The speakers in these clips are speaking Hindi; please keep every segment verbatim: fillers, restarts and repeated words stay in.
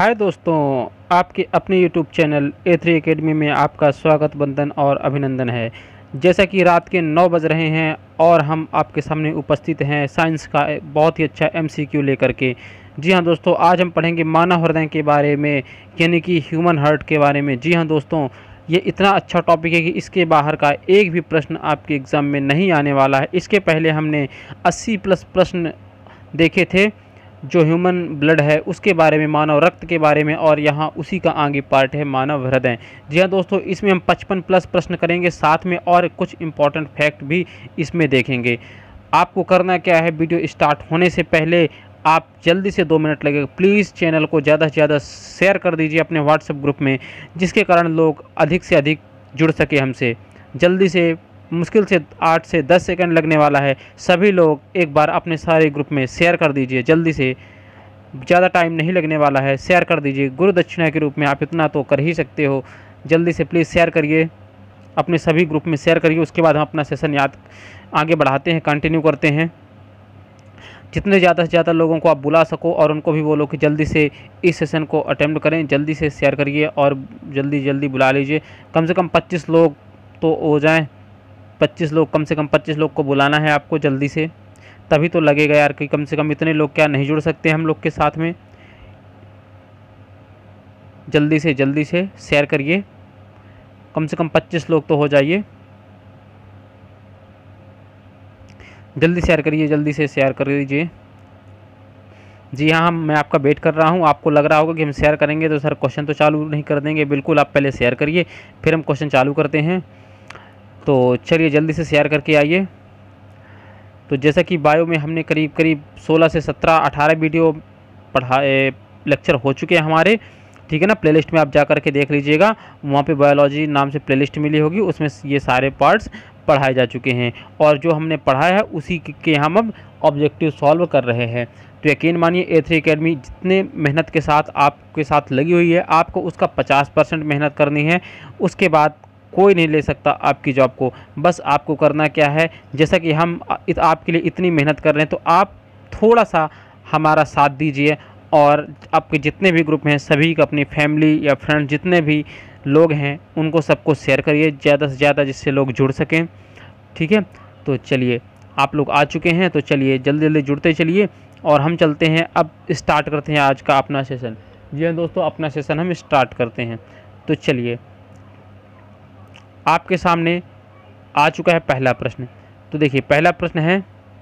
हाय दोस्तों, आपके अपने YouTube channel A three academy में आपका स्वागत, वंदन और अभिनंदन है। जैसा कि रात के नौ बज रहे हैं और हम आपके सामने उपस्थित हैं साइंस का एक बहुत ही अच्छा एमसीक्यू लेकर के। जी हाँ दोस्तों, आज हम पढ़ेंगे मानव हृदय के बारे में, यानी कि ह्यूमन हार्ट के बारे में। जी हाँ दोस्तों, ये इतना अच्छा टॉपिक है कि इसके बाहर का एक भी प्रश्न आपके एग्ज़ाम में नहीं आने वाला है। इसके पहले हमने अस्सी प्लस प्रश्न देखे थे जो ह्यूमन ब्लड है उसके बारे में, मानव रक्त के बारे में, और यहाँ उसी का आगे पार्ट है मानव हृदय। जी हाँ दोस्तों, इसमें हम पचपन प्लस प्रश्न करेंगे, साथ में और कुछ इम्पॉर्टेंट फैक्ट भी इसमें देखेंगे। आपको करना क्या है, वीडियो स्टार्ट होने से पहले आप जल्दी से दो मिनट लगेगा, प्लीज़ चैनल को ज़्यादा से ज़्यादा शेयर कर दीजिए अपने व्हाट्सएप ग्रुप में, जिसके कारण लोग अधिक से अधिक जुड़ सके हमसे। जल्दी से, मुश्किल से आठ से दस सेकंड लगने वाला है। सभी लोग एक बार अपने सारे ग्रुप में शेयर कर दीजिए जल्दी से, ज़्यादा टाइम नहीं लगने वाला है। शेयर कर दीजिए, गुरु दक्षिणा के रूप में आप इतना तो कर ही सकते हो। जल्दी से प्लीज़ शेयर करिए, अपने सभी ग्रुप में शेयर करिए। उसके बाद हम अपना सेशन याद आगे बढ़ाते हैं, कंटिन्यू करते हैं। जितने ज़्यादा से ज़्यादा लोगों को आप बुला सको और उनको भी बोलो कि जल्दी से इस सेशन को अटेम्प्ट करें। जल्दी से शेयर करिए और जल्दी जल्दी बुला लीजिए। कम से कम पच्चीस लोग तो हो जाएं, पच्चीस लोग, कम से कम पच्चीस लोग को बुलाना है आपको जल्दी से, तभी तो लगेगा यार कि कम से कम इतने लोग क्या नहीं जुड़ सकते हम लोग के साथ में। जल्दी से जल्दी से शेयर करिए, कम से कम पच्चीस लोग तो हो जाइए। जल्दी शेयर करिए, जल्दी से शेयर कर दीजिए। जी हाँ, हम मैं आपका वेट कर रहा हूँ। आपको लग रहा होगा कि हम शेयर करेंगे तो सर क्वेश्चन तो चालू नहीं कर देंगे। बिल्कुल, आप पहले शेयर करिए, फिर हम क्वेश्चन चालू करते हैं। तो चलिए जल्दी से शेयर करके आइए। तो जैसा कि बायो में हमने करीब करीब सोलह से सत्रह अठारह वीडियो पढ़ाए, लेक्चर हो चुके हैं हमारे, ठीक है ना। प्लेलिस्ट में आप जा कर के देख लीजिएगा, वहाँ पे बायोलॉजी नाम से प्लेलिस्ट मिली होगी, उसमें ये सारे पार्ट्स पढ़ाए जा चुके हैं। और जो हमने पढ़ाया है उसी के हम अब ऑब्जेक्टिव सॉल्व कर रहे हैं। तो यकीन मानिए ए थ्री एकेडमी जितने मेहनत के साथ आपके साथ लगी हुई है, आपको उसका पचास परसेंट मेहनत करनी है। उसके बाद कोई नहीं ले सकता आपकी जॉब को। बस आपको करना क्या है, जैसा कि हम आपके लिए इतनी मेहनत कर रहे हैं, तो आप थोड़ा सा हमारा साथ दीजिए और आपके जितने भी ग्रुप हैं सभी को, अपनी फैमिली या फ्रेंड जितने भी लोग हैं उनको सबको शेयर करिए ज़्यादा से ज़्यादा, जिससे लोग जुड़ सकें, ठीक है। तो चलिए, आप लोग आ चुके हैं तो चलिए जल्दी जल्दी जुड़ते चलिए और हम चलते हैं। अब स्टार्ट करते हैं आज का अपना सेशन। जी हाँ दोस्तों, अपना सेशन हम स्टार्ट करते हैं। तो चलिए, आपके सामने आ चुका है पहला प्रश्न। तो देखिए, पहला प्रश्न है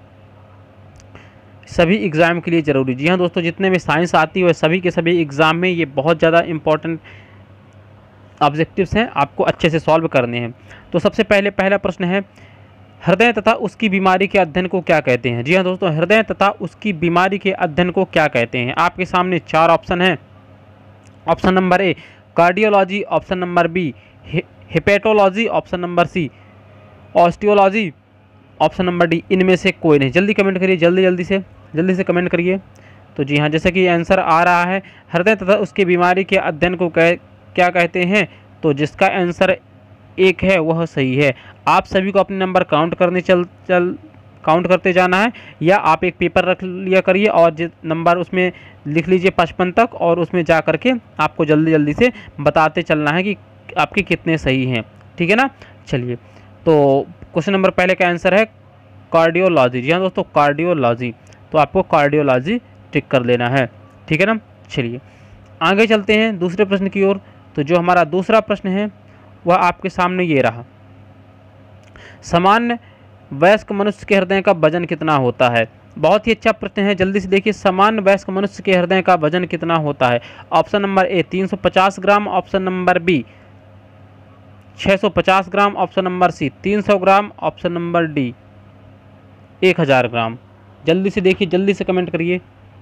सभी एग्ज़ाम के लिए ज़रूरी। जी हाँ दोस्तों, जितने में साइंस आती है सभी के सभी एग्ज़ाम में ये बहुत ज़्यादा इम्पोर्टेंट ऑब्जेक्टिव्स हैं, आपको अच्छे से सॉल्व करने हैं। तो सबसे पहले पहला प्रश्न है, हृदय तथा उसकी बीमारी के अध्ययन को क्या कहते हैं। जी हाँ दोस्तों, हृदय तथा उसकी बीमारी के अध्ययन को क्या कहते हैं। आपके सामने चार ऑप्शन हैं। Option number A cardiology, option number B hepatology, option number C osteology, option number D इनमें से कोई नहीं। जल्दी कमेंट करिए, जल्दी जल्दी से जल्दी से कमेंट करिए। तो जी हाँ, जैसे कि आंसर आ रहा है, हृदय तथा उसकी बीमारी के अध्ययन को कह क्या कहते हैं, तो जिसका आंसर एक है वह सही है। आप सभी को अपने नंबर काउंट करने चल चल काउंट करते जाना है, या आप एक पेपर रख लिया करिए और जिस नंबर उसमें लिख लीजिए पचपन तक, और उसमें जा करके आपको जल्दी जल्दी से बताते चलना है कि आपके कितने सही हैं, ठीक है ना। चलिए, तो क्वेश्चन नंबर पहले का आंसर है कार्डियोलॉजी। जी हाँ दोस्तों, कार्डियोलॉजी। तो आपको कार्डियोलॉजी टिक कर लेना है, ठीक है ना। चलिए आगे चलते हैं दूसरे प्रश्न की ओर। तो जो हमारा दूसरा प्रश्न है वह आपके सामने ये रहा, सामान्य वयस्क मनुष्य के हृदय का वजन कितना होता है। बहुत ही अच्छा प्रश्न है, जल्दी से देखिए, सामान्य वयस्क मनुष्य के हृदय का वजन कितना होता है। ऑप्शन नंबर ए तीन सौ पचास ग्राम, ऑप्शन नंबर बी छह सौ पचास ग्राम, ऑप्शन नंबर सी तीन सौ ग्राम, ऑप्शन नंबर डी एक हज़ार ग्राम। जल्दी से देखिए, जल्दी से कमेंट करिए,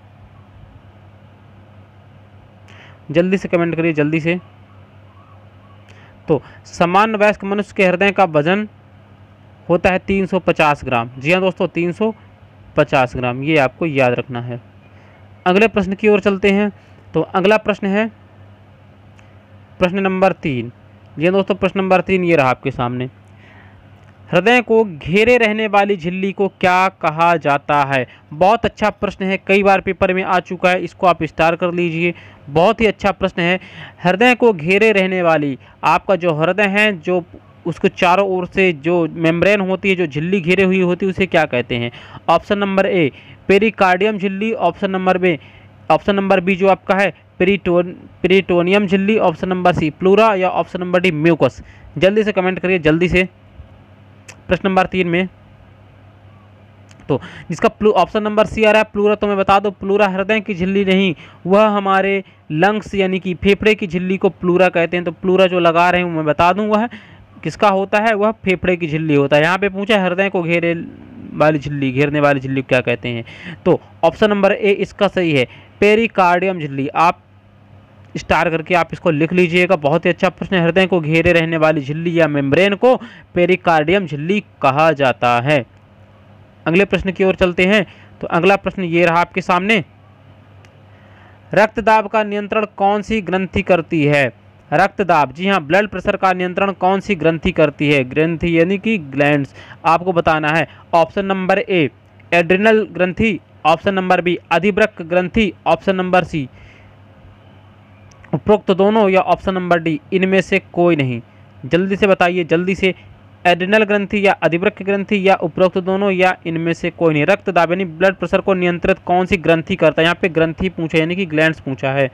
जल्दी से कमेंट करिए, जल्दी से। तो सामान्य वयस्क मनुष्य के हृदय का वजन होता है तीन सौ पचास ग्राम। जी हाँ दोस्तों, तीन सौ पचास ग्राम, ये आपको याद रखना है। अगले प्रश्न की ओर चलते हैं। तो अगला प्रश्न है प्रश्न नंबर तीन। जी हाँ दोस्तों, प्रश्न नंबर तीन ये रहा आपके सामने, हृदय को घेरे रहने वाली झिल्ली को क्या कहा जाता है? बहुत अच्छा प्रश्न है, कई बार पेपर में आ चुका है, इसको आप स्टार कर लीजिए। बहुत ही अच्छा प्रश्न है। हृदय को घेरे रहने वाली, आपका जो हृदय है, जो उसको चारों ओर से जो मेम्ब्रेन होती है, जो झिल्ली घेरे हुई होती है, उसे क्या कहते हैं? ऑप्शन नंबर ए पेरिकार्डियम झिल्ली, option number B option number B जो आपका है पेरिटोन पेरिटोनियम झिल्ली, ऑप्शन नंबर सी प्लूरा, या ऑप्शन नंबर डी म्यूकस। जल्दी से कमेंट करिए, जल्दी से। प्रश्न नंबर तीन में तो जिसका ऑप्शन नंबर सी आ रहा है प्लूरा, तो मैं बता दूं प्लूरा हृदय की झिल्ली नहीं, वह हमारे लंग्स यानी कि फेफड़े की झिल्ली को प्लूरा कहते हैं। तो प्लूरा जो लगा रहे हैं मैं बता दूं वह किसका होता है, वह फेफड़े की झिल्ली होता है। यहाँ पे पूछा है हृदय को घेरे वाली झिल्ली, घेरने वाली झिल्ली क्या कहते हैं? तो ऑप्शन नंबर ए इसका सही है, पेरिकार्डियम झिल्ली। आप स्टार करके आप इसको लिख लीजिएगा। बहुत ही अच्छा प्रश्न है। हृदय को घेरे रहने वाली झिल्ली या मेम्ब्रेन को पेरिकार्डियम झिल्ली कहा जाता है। अगले प्रश्न की ओर चलते हैं। तो अगला प्रश्न ये रहा आपके सामने, रक्तदाब का नियंत्रण कौन सी ग्रंथि करती है? रक्तदाब, जी हाँ, ब्लड प्रेशर का नियंत्रण कौन सी ग्रंथि करती है? ग्रंथि यानी कि ग्लैंड्स, आपको बताना है। ऑप्शन नंबर ए एड्रिनल ग्रंथि, ऑप्शन नंबर बी अधिवृक्क ग्रंथि, ऑप्शन नंबर सी उपरोक्त दोनों, या ऑप्शन नंबर डी इनमें से कोई नहीं। जल्दी से बताइए, जल्दी से। एड्रिनल ग्रंथि या अधिवृक्क ग्रंथि या उपरोक्त दोनों या इनमें से कोई नहीं। रक्तदाब यानी ब्लड प्रेशर को नियंत्रित कौन सी ग्रंथि करता है? यहाँ पे ग्रंथि पूछा यानी कि ग्लैंड्स पूछा है।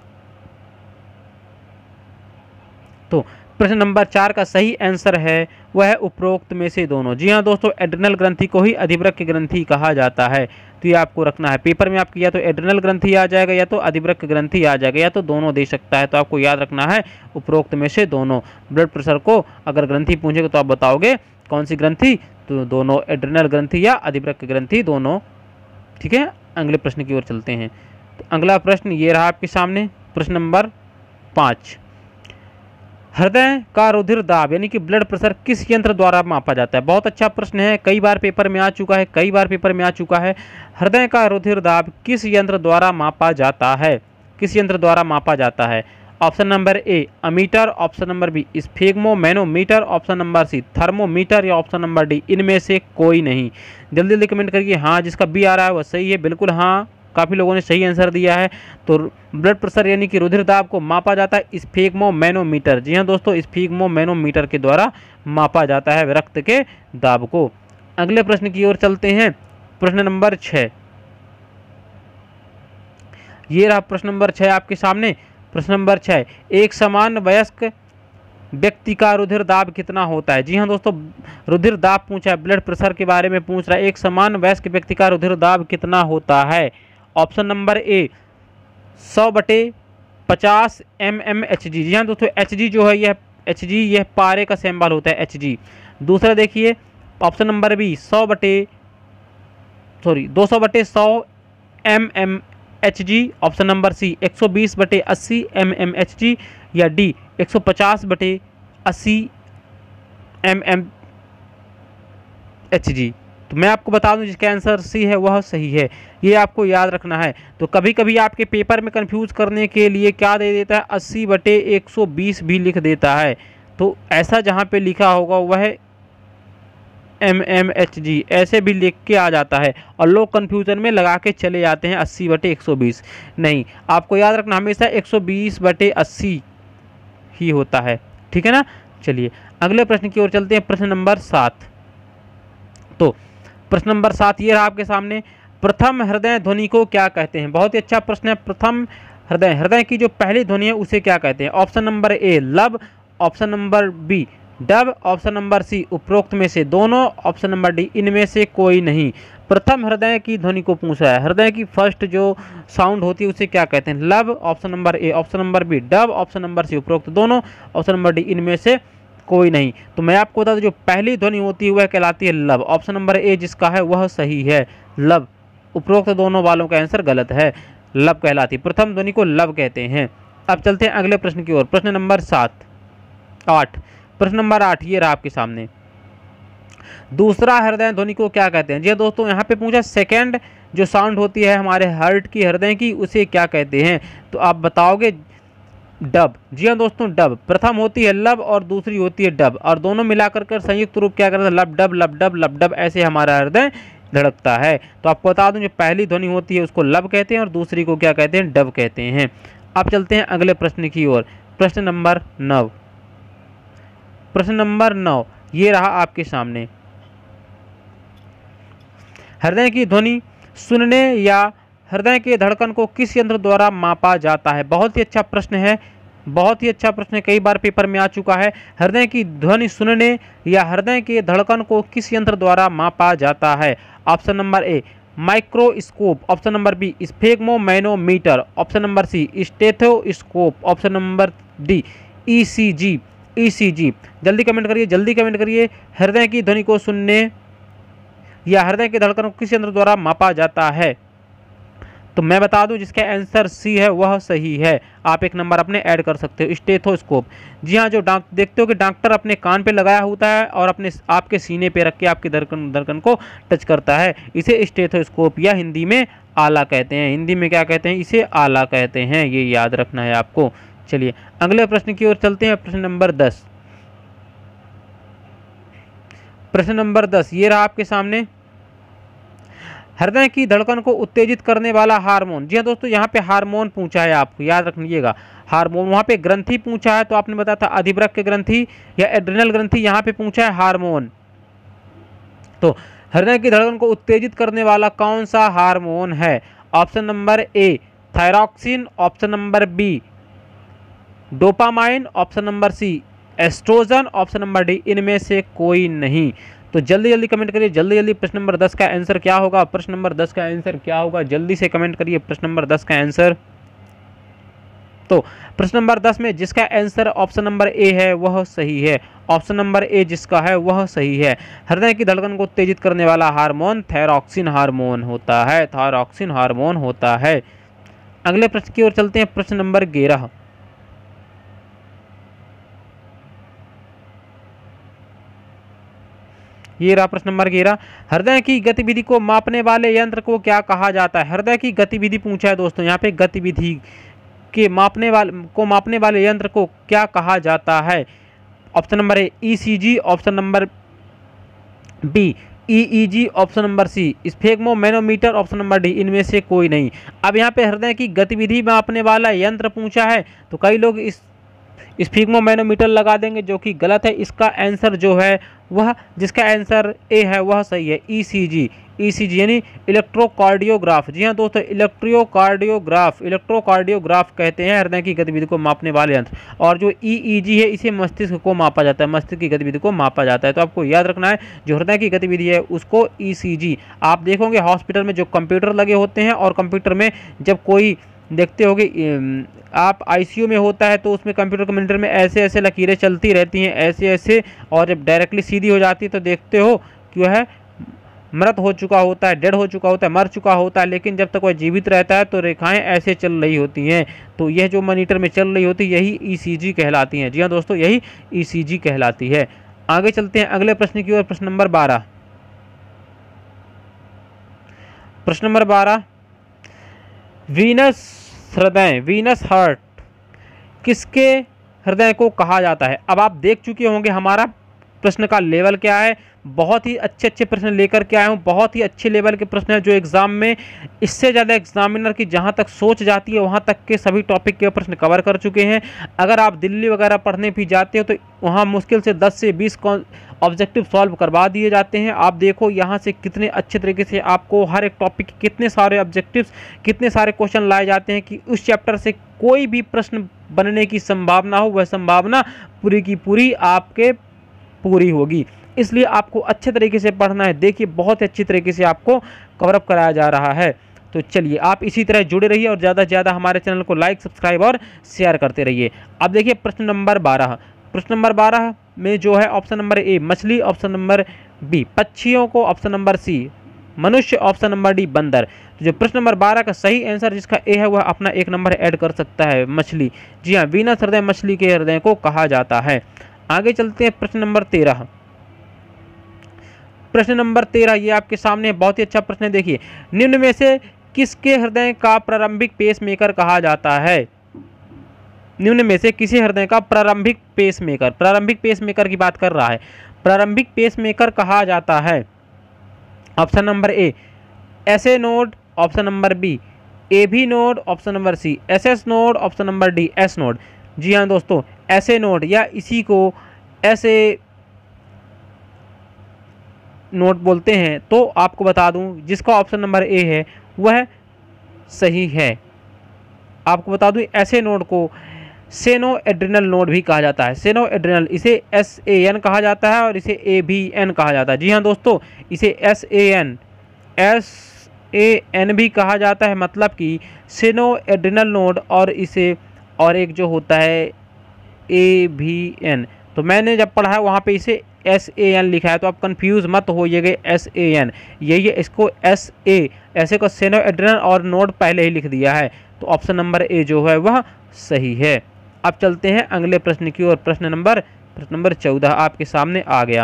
तो प्रश्न नंबर चार का सही आंसर है वह है उपरोक्त में से दोनों। जी हाँ दोस्तों, एड्रिनल ग्रंथि को ही अधिवृक्क ग्रंथि कहा जाता है। तो ये आपको रखना है। पेपर में आपकी या तो एड्रिनल ग्रंथि आ जाएगा या तो अधिवृक्क ग्रंथि आ जाएगा, या तो दोनों दे सकता है। तो आपको याद रखना है उपरोक्त में से दोनों। ब्लड प्रेशर को अगर ग्रंथि पूछेगा तो आप बताओगे कौन सी ग्रंथि, तो दोनों, एड्रिनल ग्रंथि या अधिवृक्क ग्रंथि, दोनों। ठीक है, अगले प्रश्न की ओर चलते हैं। तो अगला प्रश्न ये रहा आपके सामने, प्रश्न नंबर पाँच, हृदय का रुधिर दाब यानी कि ब्लड प्रेशर किस यंत्र द्वारा मापा जाता है? बहुत अच्छा प्रश्न है, कई बार पेपर में आ चुका है, कई बार पेपर में आ चुका है। हृदय का रुधिर दाब किस यंत्र द्वारा मापा जाता है? किस यंत्र द्वारा मापा जाता है? Option number A ammeter, option number B sphygmomanometer, option number C thermometer, या ऑप्शन नंबर डी इनमें से कोई नहीं। जल्दी जल्दी कमेंट करिए। हाँ, जिसका बी आ रहा है वह सही है, बिल्कुल हाँ, काफ़ी लोगों ने सही आंसर दिया है। तो ब्लड प्रेशर यानी कि रुधिर दाब को मापा जाता है स्फेग्मो मैनोमीटर। जी हाँ दोस्तों, स्फेग्मो मैनोमीटर के द्वारा मापा जाता है रक्त के दाब को। अगले प्रश्न की ओर चलते हैं, प्रश्न नंबर छः। ये रहा प्रश्न नंबर छः आपके सामने। प्रश्न नंबर छः, एक समान वयस्क व्यक्ति का रुधिर दाब कितना होता है? जी हाँ दोस्तों, रुधिर दाब पूछा है, ब्लड प्रेशर के बारे में पूछ रहा है। एक समान वयस्क व्यक्ति का रुधिर दाब कितना होता है? ऑप्शन नंबर ए सौ बटे पचास एम एम एच जी। जी हाँ दोस्तों, एच जी जो है यह एच जी यह पारे का सिंबल होता है, एच जी। दूसरा देखिए ऑप्शन नंबर बी सौ बटे सॉरी दो सौ बटे सौ M M H G, option number C एक सौ बीस बटे अस्सी एम एम एच जी, या डी एक सौ पचास बटे अस्सी एम एम एच जी। तो मैं आपको बता दूं जिसका आंसर सी है वह सही है, ये आपको याद रखना है। तो कभी कभी आपके पेपर में कंफ्यूज करने के लिए क्या दे देता है, अस्सी बटे एक सौ बीस भी लिख देता है। तो ऐसा जहाँ पे लिखा होगा वह एम एम एच जी ऐसे भी लिख के आ जाता है, और लोग कन्फ्यूज़न में लगा के चले जाते हैं अस्सी बटे एक सौ बीस। नहीं, आपको याद रखना हमेशा एक सौ बीस बटे अस्सी ही होता है। ठीक है ना। चलिए अगले प्रश्न की ओर चलते हैं, प्रश्न नंबर सात। तो प्रश्न नंबर सात ये रहा आपके सामने, प्रथम हृदय ध्वनि को क्या कहते हैं? बहुत ही अच्छा प्रश्न है। प्रथम हृदय, हृदय की जो पहली ध्वनि है उसे क्या कहते हैं? Option number A lub, option number B dub, option number C उपरोक्त में से दोनों, ऑप्शन नंबर डी इनमें से कोई नहीं। प्रथम हृदय की ध्वनि को पूछा है, हृदय की फर्स्ट जो साउंड होती है उसे क्या कहते हैं? Lub, option number A, option number B dub, option number C उपरोक्त दोनों, ऑप्शन नंबर डी इनमें से कोई नहीं। तो मैं आपको बता दूं जो पहली ध्वनि होती है वह कहलाती है लब। ऑप्शन नंबर ए जिसका है वह सही है, लब। उपरोक्त दोनों वालों का आंसर गलत है, लब कहलाती, प्रथम ध्वनि को लब कहते हैं। अब चलते हैं अगले प्रश्न की ओर, प्रश्न नंबर सात आठ प्रश्न नंबर आठ ये रहा आपके सामने, दूसरा हृदय ध्वनि को क्या कहते हैं? जी दोस्तों, यहाँ पे पूछा सेकेंड जो साउंड होती है हमारे हार्ट की, हृदय की, उसे क्या कहते हैं? तो आप बताओगे डब। जी हाँ दोस्तों, डब। प्रथम होती है लब और दूसरी होती है डब, और दोनों मिलाकर कर संयुक्त रूप क्या करता है, लब डब लब डब लब डब, ऐसे हमारा हृदय धड़कता है। तो आपको बता दूं, जो पहली ध्वनि होती है उसको लब कहते हैं और दूसरी को क्या कहते हैं, डब कहते हैं। अब चलते हैं अगले प्रश्न की ओर। प्रश्न नंबर नौ। प्रश्न नंबर नौ ये रहा आपके सामने। हृदय की ध्वनि सुनने या हृदय के धड़कन को किस यंत्र द्वारा मापा जाता है? बहुत ही अच्छा प्रश्न है, बहुत ही अच्छा प्रश्न है, कई बार पेपर में आ चुका है। हृदय की ध्वनि सुनने या हृदय के धड़कन को किस यंत्र द्वारा मापा जाता है? Option number A microscope, option number B sphygmomanometer, option number C stethoscope, option number D ECG. ECG जल्दी कमेंट करिए, जल्दी कमेंट करिए। हृदय की ध्वनि को सुनने या हृदय के धड़कन को किस यंत्र द्वारा मापा जाता है? तो मैं बता दूं, जिसका आंसर सी है वह सही है। आप एक नंबर अपने ऐड कर सकते हो, स्टेथोस्कोप। जी हाँ, जो डॉक्टर देखते हो कि डॉक्टर अपने कान पे लगाया होता है और अपने आपके सीने पे रख के आपके धड़कन धड़कन को टच करता है, इसे स्टेथोस्कोप या हिंदी में आला कहते हैं। हिंदी में क्या कहते हैं, इसे आला कहते हैं, ये याद रखना है आपको। चलिए अगले प्रश्न की ओर चलते हैं। प्रश्न नंबर दस। प्रश्न नंबर दस ये रहा आपके सामने। हृदय की धड़कन को उत्तेजित करने वाला हार्मोन। जी हाँ दोस्तों, यहाँ पे हार्मोन पूछा है, आपको याद रखिएगा हार्मोन। वहाँ पे ग्रंथि पूछा है, तो आपने बताया था अधिवृक्क ग्रंथि या एड्रिनल ग्रंथि, यहाँ पे पूछा है हार्मोन। तो हृदय की धड़कन को उत्तेजित करने वाला कौन सा हार्मोन है? Option number A thyroxine, option number B dopamine, option number C oestrogen, option number D इनमें से कोई नहीं। तो जल्दी जल्दी कमेंट करिए, जल्दी जल्दी। प्रश्न नंबर दस का आंसर क्या होगा? प्रश्न नंबर दस का आंसर क्या होगा? जल्दी से कमेंट करिए प्रश्न नंबर दस का आंसर। तो प्रश्न नंबर दस में जिसका आंसर ऑप्शन नंबर ए है वह सही है। ऑप्शन नंबर ए जिसका है वह सही है। हृदय की धड़कन को उत्तेजित करने वाला हार्मोन थायरॉक्सिन हार्मोन होता है, थायरॉक्सिन हार्मोन होता है। अगले प्रश्न की ओर चलते हैं। प्रश्न नंबर ग्यारह। ये रहा प्रश्न नंबर ग्यारह। हृदय की गतिविधि को मापने वाले यंत्र को क्या कहा जाता है? हृदय की गतिविधि पूछा है दोस्तों, यहाँ पे गतिविधि के मापने वाले को मापने वाले यंत्र को क्या कहा जाता है? Option number A ECG, option number B EEG, option number C sphygmomanometer, option number D इनमें से कोई नहीं। अब यहाँ पे हृदय की गतिविधि मापने वाला यंत्र पूछा है, तो कई लोग इस स्फेग्मोमैनोमीटर लगा देंगे, जो कि गलत है। इसका आंसर जो है वह, जिसका आंसर ए है वह सही है, ईसीजी। ईसीजी यानी इलेक्ट्रोकार्डियोग्राफ। जी हाँ दोस्तों, इलेक्ट्रोकार्डियोग्राफ, इलेक्ट्रोकार्डियोग्राफ कहते हैं हृदय की गतिविधि को मापने वाले यंत्र। और जो ईईजी है इसे मस्तिष्क को मापा जाता है, मस्तिष्क की गतिविधि को मापा जाता है। तो आपको याद रखना है, जो हृदय की गतिविधि है उसको ईसीजी। आप देखोगे हॉस्पिटल में जो कंप्यूटर लगे होते हैं, और कंप्यूटर में जब कोई देखते होगे आप आईसीयू में होता है, तो उसमें कंप्यूटर के मॉनिटर में ऐसे ऐसे लकीरें चलती रहती हैं, ऐसे ऐसे, और जब डायरेक्टली सीधी हो जाती है तो देखते हो कि वह मृत हो चुका होता है, डेड हो चुका होता है, मर चुका होता है। लेकिन जब तक वह जीवित रहता है तो रेखाएं ऐसे चल रही होती हैं। तो यह जो मॉनिटर में चल रही होती है यही ईसीजी कहलाती हैं। जी हाँ दोस्तों, यही ईसीजी कहलाती है। आगे चलते हैं अगले प्रश्न की ओर। प्रश्न नंबर बारह। प्रश्न नंबर बारह, वीनस हृदय, वीनस हार्ट किसके हृदय को कहा जाता है? अब आप देख चुके होंगे हमारा प्रश्न का लेवल क्या है। बहुत ही अच्छे अच्छे प्रश्न लेकर के आया हूँ, बहुत ही अच्छे लेवल के प्रश्न है, जो एग्जाम में इससे ज़्यादा एग्जामिनर की जहाँ तक सोच जाती है वहाँ तक के सभी टॉपिक के प्रश्न कवर कर चुके हैं। अगर आप दिल्ली वगैरह पढ़ने भी जाते हो तो वहाँ मुश्किल से दस से बीस ऑब्जेक्टिव सॉल्व करवा दिए जाते हैं। आप देखो यहाँ से कितने अच्छे तरीके से आपको हर एक टॉपिक के कितने सारे ऑब्जेक्टिव्स, कितने सारे क्वेश्चन लाए जाते हैं कि उस चैप्टर से कोई भी प्रश्न बनने की संभावना हो, वह संभावना पूरी की पूरी आपके पूरी होगी। इसलिए आपको अच्छे तरीके से पढ़ना है। देखिए बहुत अच्छी तरीके से आपको कवरअप कराया जा रहा है। तो चलिए आप इसी तरह जुड़े रहिए और ज़्यादा से ज़्यादा हमारे चैनल को लाइक, सब्सक्राइब और शेयर करते रहिए। अब देखिए प्रश्न नंबर बारह। प्रश्न नंबर बारह में जो है ऑप्शन नंबर ए मछली, ऑप्शन नंबर बी पक्षियों को, ऑप्शन नंबर सी मनुष्य, ऑप्शन नंबर डी बंदर। तो जो प्रश्न नंबर बारह का सही आंसर जिसका ए है वह अपना एक नंबर ऐड कर सकता है, मछली। जी हाँ, वीनस हृदय मछली के हृदय को कहा जाता है। आगे चलते हैं प्रश्न नंबर तेरह। प्रश्न नंबर तेरह ये आपके सामने बहुत ही अच्छा प्रश्न है। देखिए, निम्न में से किसके हृदय का प्रारंभिक पेसमेकर कहा जाता है? निम्न में से किसी हृदय का प्रारंभिक पेसमेकर, प्रारंभिक पेसमेकर की बात कर रहा है, प्रारंभिक पेसमेकर कहा जाता है? Option number A S A node, option number B A V node, option number C S S node, option number D S node. जी हाँ दोस्तों, एस ए नोड या इसी को एस ए नोड बोलते हैं। तो आपको बता दूं जिसका ऑप्शन नंबर ए है वह सही है। आपको बता दूं एस ए नोड को सेनो एड्रिनल नोड भी कहा जाता है। सेनो एड्रिनल, इसे एस ए एन कहा जाता है और इसे ए बी एन कहा जाता है। जी हाँ दोस्तों, इसे S A N S A N भी कहा जाता है, मतलब कि सेनो एड्रिनल नोड, और इसे और एक जो होता है ए भी एन। तो मैंने जब पढ़ा है वहाँ पे इसे एस ए एन लिखा है, तो आप कंफ्यूज मत होइएगा, एस ए एन यही है, इसको एस ए ऐसे को सेनो एड्रिनल और नोड पहले ही लिख दिया है। तो ऑप्शन नंबर ए जो है वह सही है। अब चलते हैं अगले प्रश्न की ओर। प्रश्न नंबर प्रश्न नंबर चौदह आपके सामने आ गया।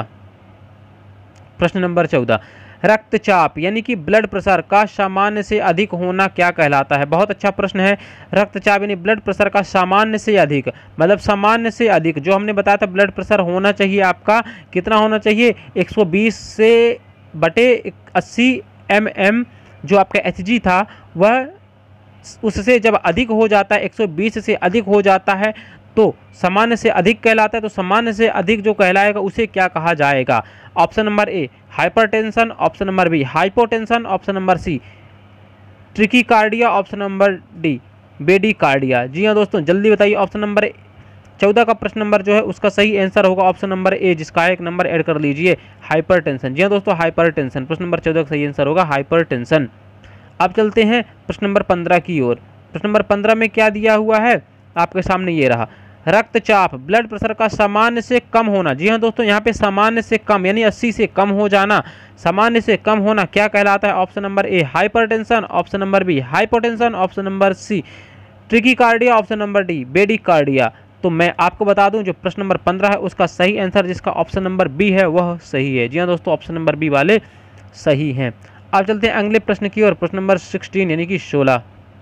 प्रश्न नंबर चौदह, रक्तचाप यानी कि ब्लड प्रेशर का सामान्य से अधिक होना क्या कहलाता है? बहुत अच्छा प्रश्न है। रक्तचाप यानी ब्लड प्रेशर का सामान्य से अधिक, मतलब सामान्य से अधिक, जो हमने बताया था ब्लड प्रेशर होना चाहिए आपका कितना होना चाहिए, एक सौ बीस से बटे अस्सी एम एम, जो आपका एच जी था वह उससे जब अधिक हो जाता है, एक सौ बीस से अधिक हो जाता है तो सामान्य से अधिक कहलाता है। तो सामान्य से अधिक जो कहलाएगा उसे क्या कहा जाएगा? Option number A hypertension, option number B hypotension, option number C tachycardia, option number D bradycardia. जी हाँ दोस्तों, जल्दी बताइए। ऑप्शन नंबर चौदह का प्रश्न नंबर जो है उसका सही आंसर होगा ऑप्शन नंबर ए, जिसका एक नंबर ऐड कर लीजिए, हाइपरटेंशन। जी हाँ दोस्तों, हाइपरटेंशन प्रश्न नंबर चौदह का सही आंसर होगा हाइपरटेंशन। अब चलते हैं प्रश्न नंबर पंद्रह की ओर। प्रश्न नंबर पंद्रह में क्या दिया हुआ है आपके सामने, ये रहा, रक्तचाप ब्लड प्रेशर का सामान्य से कम होना। जी हाँ दोस्तों, यहाँ पे सामान्य से कम यानी अस्सी से कम हो जाना, सामान्य से कम होना क्या कहलाता है? Option number A hypertension, option number B hypotension, option number C tachycardia, option number D bradycardia. तो मैं आपको बता दूं जो प्रश्न नंबर पंद्रह है उसका सही आंसर जिसका ऑप्शन नंबर बी है वह सही है। जी हाँ दोस्तों, ऑप्शन नंबर बी वाले सही हैं। अब चलते हैं अगले प्रश्न की ओर। प्रश्न नंबर सोलह यानी कि सोलह।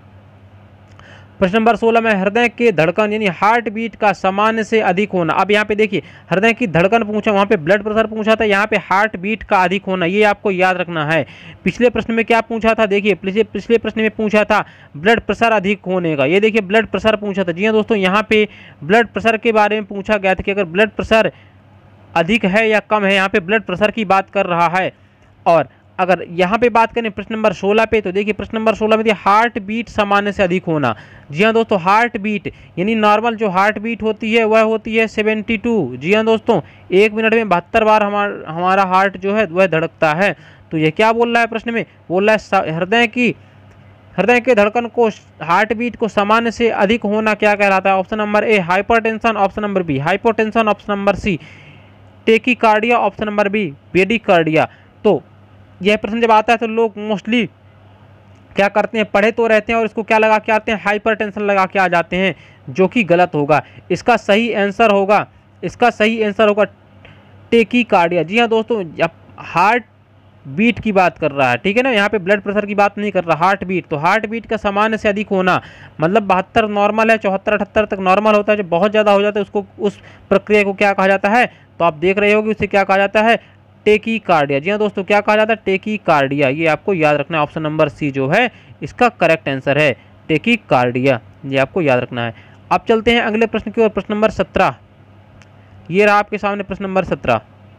प्रश्न नंबर सोलह में हृदय के धड़कन यानी हार्ट बीट का सामान्य से अधिक होना। अब यहाँ पे देखिए हृदय की धड़कन पूछा, वहाँ पे ब्लड प्रेशर पूछा था, यहाँ पे हार्ट बीट का अधिक होना, ये आपको याद रखना है। पिछले प्रश्न में क्या पूछा था, देखिए पिछले पिछले प्रश्न में पूछा था ब्लड प्रेशर अधिक होने का, ये देखिए ब्लड प्रेशर पूछा था। जी हाँ दोस्तों, यहाँ पे ब्लड प्रेशर के बारे में पूछा गया था कि अगर ब्लड प्रेशर अधिक है या कम है, यहाँ पे ब्लड प्रेशर की बात कर रहा है। और अगर यहाँ पे बात करें प्रश्न नंबर सोलह पे, तो देखिए प्रश्न नंबर सोलह में हार्ट बीट सामान्य से अधिक होना। जी हाँ दोस्तों, हार्ट बीट यानी नॉर्मल जो हार्ट बीट होती है वह होती है बहत्तर। जी हाँ दोस्तों, एक मिनट में बहत्तर बार हमारा हमारा हार्ट जो है वह धड़कता है। तो ये क्या बोल रहा है प्रश्न में, बोल रहा है हृदय की हृदय के धड़कन को, हार्ट बीट को सामान्य से अधिक होना क्या कहलाता है? Option number A hypertension, option number B hypotension, option number C tachycardia, option number B bradycardia. तो यह प्रश्न जब आता है तो लोग मोस्टली क्या करते हैं, पढ़े तो रहते हैं और इसको क्या लगा के आते हैं, हाइपरटेंशन लगा के आ जाते हैं, जो कि गलत होगा। इसका सही आंसर होगा इसका सही आंसर होगा टेकीकार्डिया। जी हाँ दोस्तों, जब हार्ट बीट की बात कर रहा है, ठीक है ना, यहाँ पे ब्लड प्रेशर की बात नहीं कर रहा, हार्ट बीट। तो हार्ट बीट का सामान्य से अधिक होना मतलब बहत्तर नॉर्मल है, चौहत्तर अठहत्तर तक नॉर्मल होता है, जब बहुत ज़्यादा हो जाता है उसको, उस प्रक्रिया को क्या कहा जाता है? तो आप देख रहे होगे उसे क्या कहा जाता है, टेकीकार्डिया। जी हाँ दोस्तों, क्या कहा जाता है? टेकीकार्डिया। ये आपको याद रखना है, ऑप्शन नंबर सी जो है इसका करेक्ट आंसर है, टेकीकार्डिया, ये आपको याद रखना है। अब चलते हैं अगले प्रश्न की ओर। प्रश्न नंबर सत्रह, ये रहा आपके सामने प्रश्न नंबर सत्रह,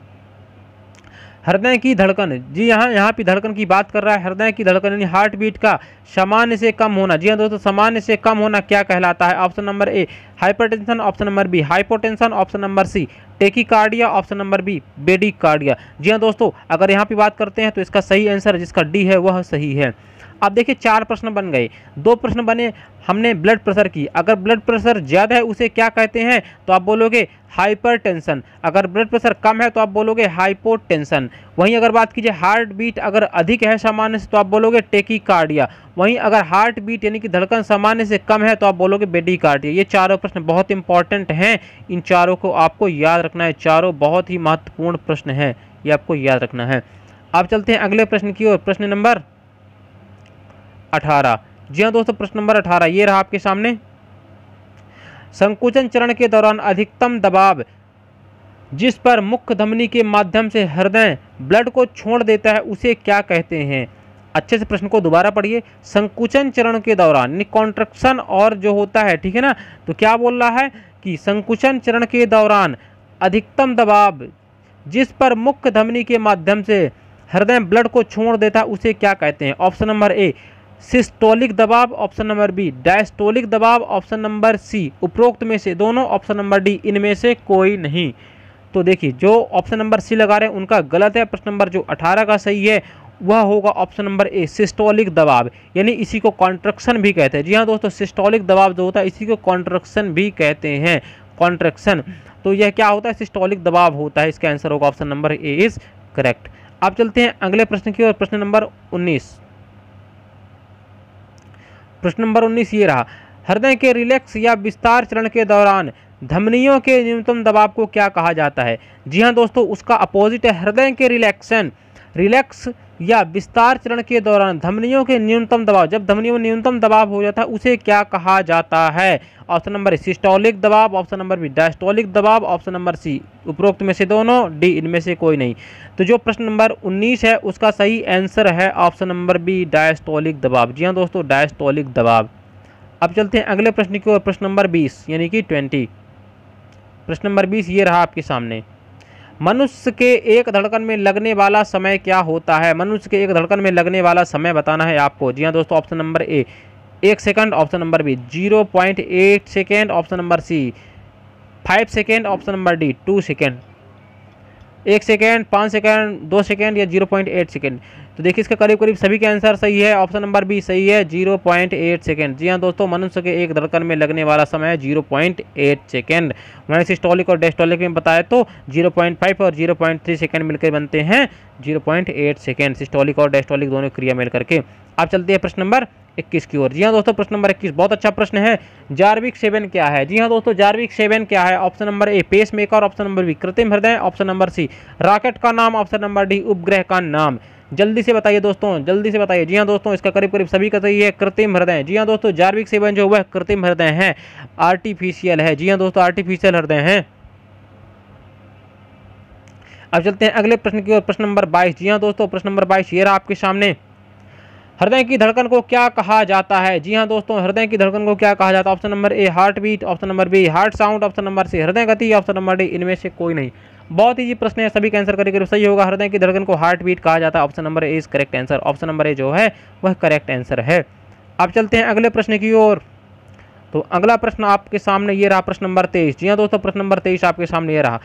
हृदय की धड़कन। जी यहाँ यहाँ पे धड़कन की बात कर रहा है, हृदय की धड़कन यानी हार्ट बीट का सामान्य से कम होना। जी हाँ दोस्तों, सामान्य से कम होना क्या कहलाता है? Option number A hypertension, option number B hypotension, option number C tachycardia, option number B bradycardia. जी हाँ दोस्तों, अगर यहाँ पे बात करते हैं तो इसका सही आंसर जिसका डी है वह सही है। अब देखिए चार प्रश्न बन गए, दो प्रश्न बने हमने ब्लड प्रेशर की। अगर ब्लड प्रेशर ज़्यादा है उसे क्या कहते हैं? तो आप बोलोगे हाइपरटेंशन। अगर ब्लड प्रेशर कम है तो आप बोलोगे हाइपोटेंशन। वहीं अगर बात कीजिए हार्ट बीट अगर अधिक है सामान्य से तो आप बोलोगे टेकीकार्डिया। वहीं अगर हार्ट बीट यानी कि धड़कन सामान्य से कम है तो आप बोलोगे बेडीकार्डिया। ये चारों प्रश्न बहुत इंपॉर्टेंट हैं, इन चारों को आपको याद रखना है, चारों बहुत ही महत्वपूर्ण प्रश्न है, ये आपको याद रखना है। अब चलते हैं अगले प्रश्न की ओर। प्रश्न नंबर अठारह। जी हाँ दोस्तों, प्रश्न नंबर अठारह ये रहा आपके सामने, संकुचन चरण के दौरान अधिकतम दबाव जिस पर मुख्य धमनी के माध्यम से हृदय ब्लड को छोड़ देता है उसे क्या कहते हैं। अच्छे से प्रश्न को दोबारा पढ़िए। संकुचन चरण के दौरान कॉन्ट्रैक्शन और जो होता है, ठीक है ना, तो क्या बोल रहा है कि संकुचन चरण के दौरान अधिकतम दबाव जिस पर मुख्य धमनी के माध्यम से हृदय ब्लड को छोड़ देता है उसे क्या कहते हैं। ऑप्शन नंबर ए सिस्टोलिक दबाव, ऑप्शन नंबर बी डायस्टोलिक दबाव, ऑप्शन नंबर सी उपरोक्त में से दोनों, ऑप्शन नंबर डी इनमें से कोई नहीं। तो देखिए जो ऑप्शन नंबर सी लगा रहे हैं उनका गलत है। प्रश्न नंबर जो अठारह का सही है वह होगा ऑप्शन नंबर ए सिस्टोलिक दबाव, यानी इसी को कॉन्ट्रैक्शन भी कहते हैं। जी हाँ दोस्तों, सिस्टोलिक दबाव जो होता है इसी को कॉन्ट्रैक्शन भी कहते हैं, कॉन्ट्रैक्शन। तो यह क्या होता है, सिस्टोलिक दबाव होता है। इसका आंसर होगा option number A is correct. आप चलते हैं अगले प्रश्न की ओर। प्रश्न नंबर उन्नीस। प्रश्न नंबर उन्नीस ये रहा, हृदय के रिलैक्स या विस्तार चरण के दौरान धमनियों के न्यूनतम दबाव को क्या कहा जाता है। जी हाँ दोस्तों, उसका अपोजिट है हृदय के रिलैक्सन। रिलैक्स या विस्तार चरण के दौरान धमनियों के न्यूनतम दबाव, जब धमनियों में न्यूनतम दबाव हो जाता है उसे क्या कहा जाता है। ऑप्शन नंबर ए सिस्टोलिक दबाव, ऑप्शन नंबर बी डायस्टोलिक दबाव, ऑप्शन नंबर सी उपरोक्त में से दोनों, डी इनमें से कोई नहीं। तो जो प्रश्न नंबर उन्नीस है उसका सही आंसर है ऑप्शन नंबर बी डायस्टोलिक दबाव। जी हाँ दोस्तों, डायस्टोलिक दबाव। अब चलते हैं अगले प्रश्न की ओर। प्रश्न नंबर बीस यानी कि ट्वेंटी। प्रश्न नंबर बीस ये रहा आपके सामने, मनुष्य के एक धड़कन में लगने वाला समय क्या होता है। मनुष्य के एक धड़कन में लगने वाला समय बताना है आपको। जी हाँ दोस्तों, ऑप्शन नंबर ए एक second, option number B zero point eight second, option number C five second, option number D two second. एक सेकेंड, पाँच सेकेंड, दो सेकेंड या जीरो पॉइंट एट सेकेंड। तो देखिए इसके करीब करीब सभी के आंसर सही है। ऑप्शन नंबर बी सही है, जीरो पॉइंट एट सेकेंड। जी हाँ दोस्तों, मनुष्य के एक धड़कन में लगने वाला समय है जीरो पॉइंट एट सेकेंड। वहीं सिस्टोलिक और डायस्टोलिक में बताया तो जीरो पॉइंट फाइव और जीरो पॉइंट थ्री सेकेंड मिलकर बनते हैं zero point eight second. Systolic और डायस्टोलिक दोनों क्रिया मिल करके। आप चलते हैं प्रश्न नंबर इक्कीस की ओर। जी हाँ दोस्तों, प्रश्न नंबर इक्कीस बहुत अच्छा प्रश्न है। जार्विक सेवन क्या है। जी हाँ दोस्तों, जार्विक सेवन क्या है। Option number A pacemaker, option number B कृत्रिम हृदय, ऑप्शन नंबर सी रॉकेट का नाम, ऑप्शन नंबर डी उपग्रह का नाम। जल्दी से बताइए दोस्तों, जल्दी से बताइए। जी हाँ दोस्तों, इसका करीब करीब सभी का सही है, कृत्रिम हृदय। जी हाँ दोस्तों, जार्विक सेवन जो वह कृत्रिम हृदय है, आर्टिफिशियल है। जी हाँ दोस्तों, आर्टिफिशियल हृदय है। अब चलते हैं अगले प्रश्न की ओर। प्रश्न नंबर बाईस। जी हाँ दोस्तों, प्रश्न नंबर बाईस ये रहा आपके सामने, हृदय की धड़कन को क्या कहा जाता है। जी हाँ दोस्तों, हृदय की धड़कन को क्या कहा जाता है। Option number A heartbeat, option number B heart sound, option number C हृदय गति, ऑप्शन नंबर डी इनमें से कोई नहीं। बहुत ही प्रश्न है, सभी का आंसर करीब करीब सही होगा। हृदय की धड़कन को हार्ट बीट कहा जाता है। Option number A is correct answer. Option number A जो है वह करेक्ट आंसर है। अब चलते हैं अगले प्रश्न की ओर। तो अगला प्रश्न आपके सामने ये रहा, प्रश्न नंबर तेईस। जी हाँ दोस्तों, प्रश्न नंबर तेईस आपके सामने ये रहा,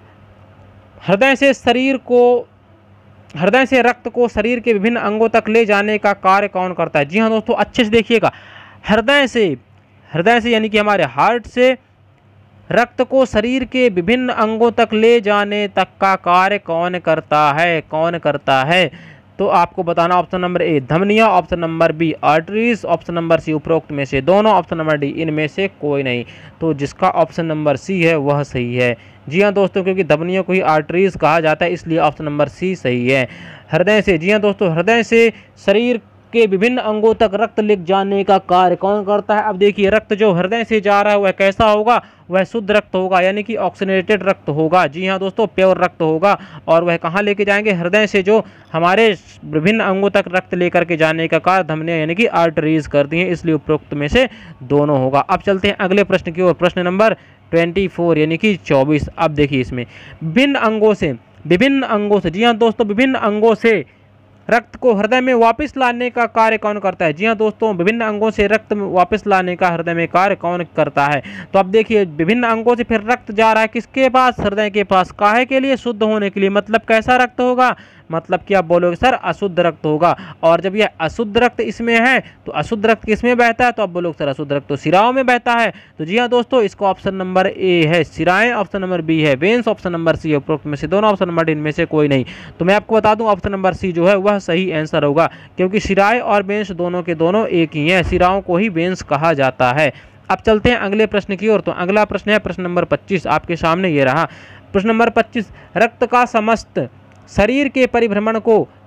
हृदय से शरीर को हृदय से रक्त को शरीर के विभिन्न अंगों तक ले जाने का कार्य कौन करता है। जी हाँ दोस्तों, अच्छे से देखिएगा, हृदय से हृदय से यानी कि हमारे हार्ट से रक्त को शरीर के विभिन्न अंगों तक ले जाने तक का कार्य कौन करता है, कौन करता है। तो आपको बताना ऑप्शन नंबर ए धमनियाँ, option number B arteries, option number C उपरोक्त में से दोनों, ऑप्शन नंबर डी इनमें से कोई नहीं। तो जिसका ऑप्शन नंबर सी है वह सही है। जी हाँ दोस्तों, क्योंकि धमनियों को ही आर्टरीज कहा जाता है इसलिए ऑप्शन नंबर सी सही है। हृदय से, जी हाँ दोस्तों, हृदय से शरीर के विभिन्न अंगों तक रक्त ले जाने का कार्य कौन करता है। अब देखिए रक्त जो हृदय से जा रहा है वह कैसा होगा, वह शुद्ध रक्त होगा, यानी कि ऑक्सीनेटेड रक्त होगा। जी हाँ दोस्तों, प्योर रक्त होगा। और वह कहाँ लेके जाएंगे, हृदय से जो हमारे विभिन्न अंगों तक रक्त लेकर के जाने का कार्य धमनियाँ यानी कि आर्टरीज करती हैं, इसलिए उपरोक्त में से दोनों होगा। अब चलते हैं अगले प्रश्न की ओर। प्रश्न नंबर ट्वेंटी फोर यानी कि चौबीस। अब देखिए इसमें विभिन्न अंगों से विभिन्न अंगों से जी हाँ दोस्तों, विभिन्न अंगों से रक्त को हृदय में वापस लाने का कार्य कौन करता है। जी हाँ दोस्तों, विभिन्न अंगों से रक्त वापस लाने का हृदय में कार्य कौन करता है। तो अब देखिए विभिन्न अंगों से फिर रक्त जा रहा है किसके पास, हृदय के पास। काहे के लिए, शुद्ध होने के लिए। मतलब कैसा रक्त होगा, मतलब कि आप बोलोगे सर अशुद्ध रक्त होगा। और जब यह अशुद्ध रक्त इसमें है तो अशुद्ध रक्त किसमें बहता है, तो आप बोलोगे सर अशुद्ध रक्त तो सिराओं में बहता है। तो जी हाँ दोस्तों, इसका ऑप्शन नंबर ए है सिराएं, ऑप्शन नंबर बी है वेन्स, ऑप्शन नंबर सी है उपरोक्त में से दोनों, ऑप्शन नंबर डी इनमें से कोई नहीं। तो मैं आपको बता दूं ऑप्शन नंबर सी जो है वह सही आंसर होगा, क्योंकि सिराएं और वेन्स दोनों के दोनों एक ही हैं, सिराओं को ही वेन्स कहा जाता है। अब चलते हैं अगले प्रश्न की ओर। तो अगला प्रश्न है प्रश्न नंबर पच्चीस आपके सामने ये रहा। प्रश्न नंबर पच्चीस, रक्त का समस्त शरीर के परिभ्रमण को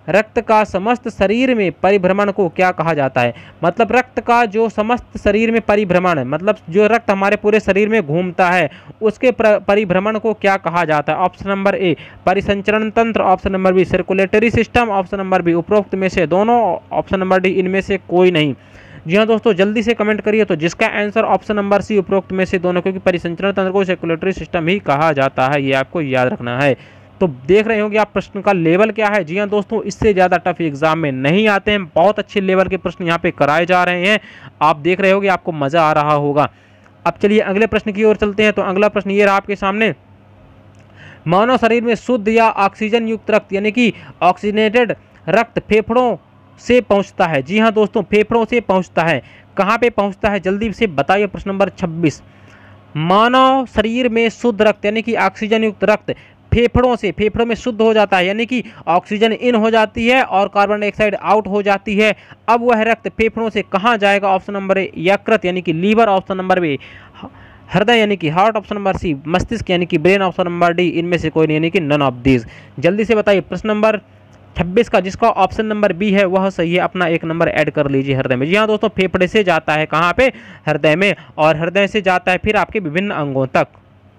रक्त का समस्त शरीर में परिभ्रमण को क्या कहा जाता है? मतलब रक्त का जो समस्त शरीर में परिभ्रमण है, मतलब जो रक्त हमारे पूरे शरीर में घूमता है उसके परिभ्रमण को क्या कहा जाता है? ऑप्शन नंबर ए परिसंचरण तंत्र, option number B circulatory system, option number B उपरोक्त में से दोनों, ऑप्शन नंबर डी इनमें से कोई नहीं। जी हाँ दोस्तों, जल्दी से कमेंट करिए। तो जिसका आंसर ऑप्शन नंबर सी उपरोक्त में से दोनों, क्योंकि परिसंचरण तंत्र को सर्कुलेटरी सिस्टम ही कहा जाता है, ये आपको याद रखना है। तो देख रहे होंगे आप प्रश्न का लेवल क्या है। जी हाँ दोस्तों, इससे ज़्यादा टफ एग्जाम में नहीं आते हैं, बहुत अच्छे लेवल के प्रश्न यहाँ पे कराए जा रहे हैं। आप देख रहे होंगे, आपको मज़ा आ रहा होगा। अब चलिए अगले प्रश्न की ओर चलते हैं। तो अगला प्रश्न ये रहा आपके सामने, मानव शरीर में शुद्ध या ऑक्सीजन युक्त रक्त यानी कि ऑक्सीजनेटेड रक्त फेफड़ों से पहुंचता है। जी हाँ दोस्तों, फेफड़ों से पहुंचता है। कहाँ पे पहुंचता है, जल्दी से बताइए। प्रश्न नंबर छब्बीस, मानव शरीर में शुद्ध रक्त यानी कि ऑक्सीजन युक्त रक्त फेफड़ों से, फेफड़ों में शुद्ध हो जाता है, यानी कि ऑक्सीजन इन हो जाती है और कार्बन डाइऑक्साइड आउट हो जाती है। अब वह रक्त फेफड़ों से कहाँ जाएगा? ऑप्शन नंबर ए यकृत यानी कि लीवर, ऑप्शन नंबर बी हृदय यानी कि हार्ट, ऑप्शन नंबर सी मस्तिष्क यानी कि ब्रेन, ऑप्शन नंबर डी इनमें से कोई नहीं यानी कि नन ऑफ दीज। जल्दी से बताइए। प्रश्न नंबर छब्बीस का जिसका ऑप्शन नंबर बी है वह सही है, अपना एक नंबर ऐड कर लीजिए हृदय में। जी हाँ दोस्तों, फेफड़े से जाता है कहाँ पे? हृदय में, और हृदय से जाता है फिर आपके विभिन्न अंगों तक।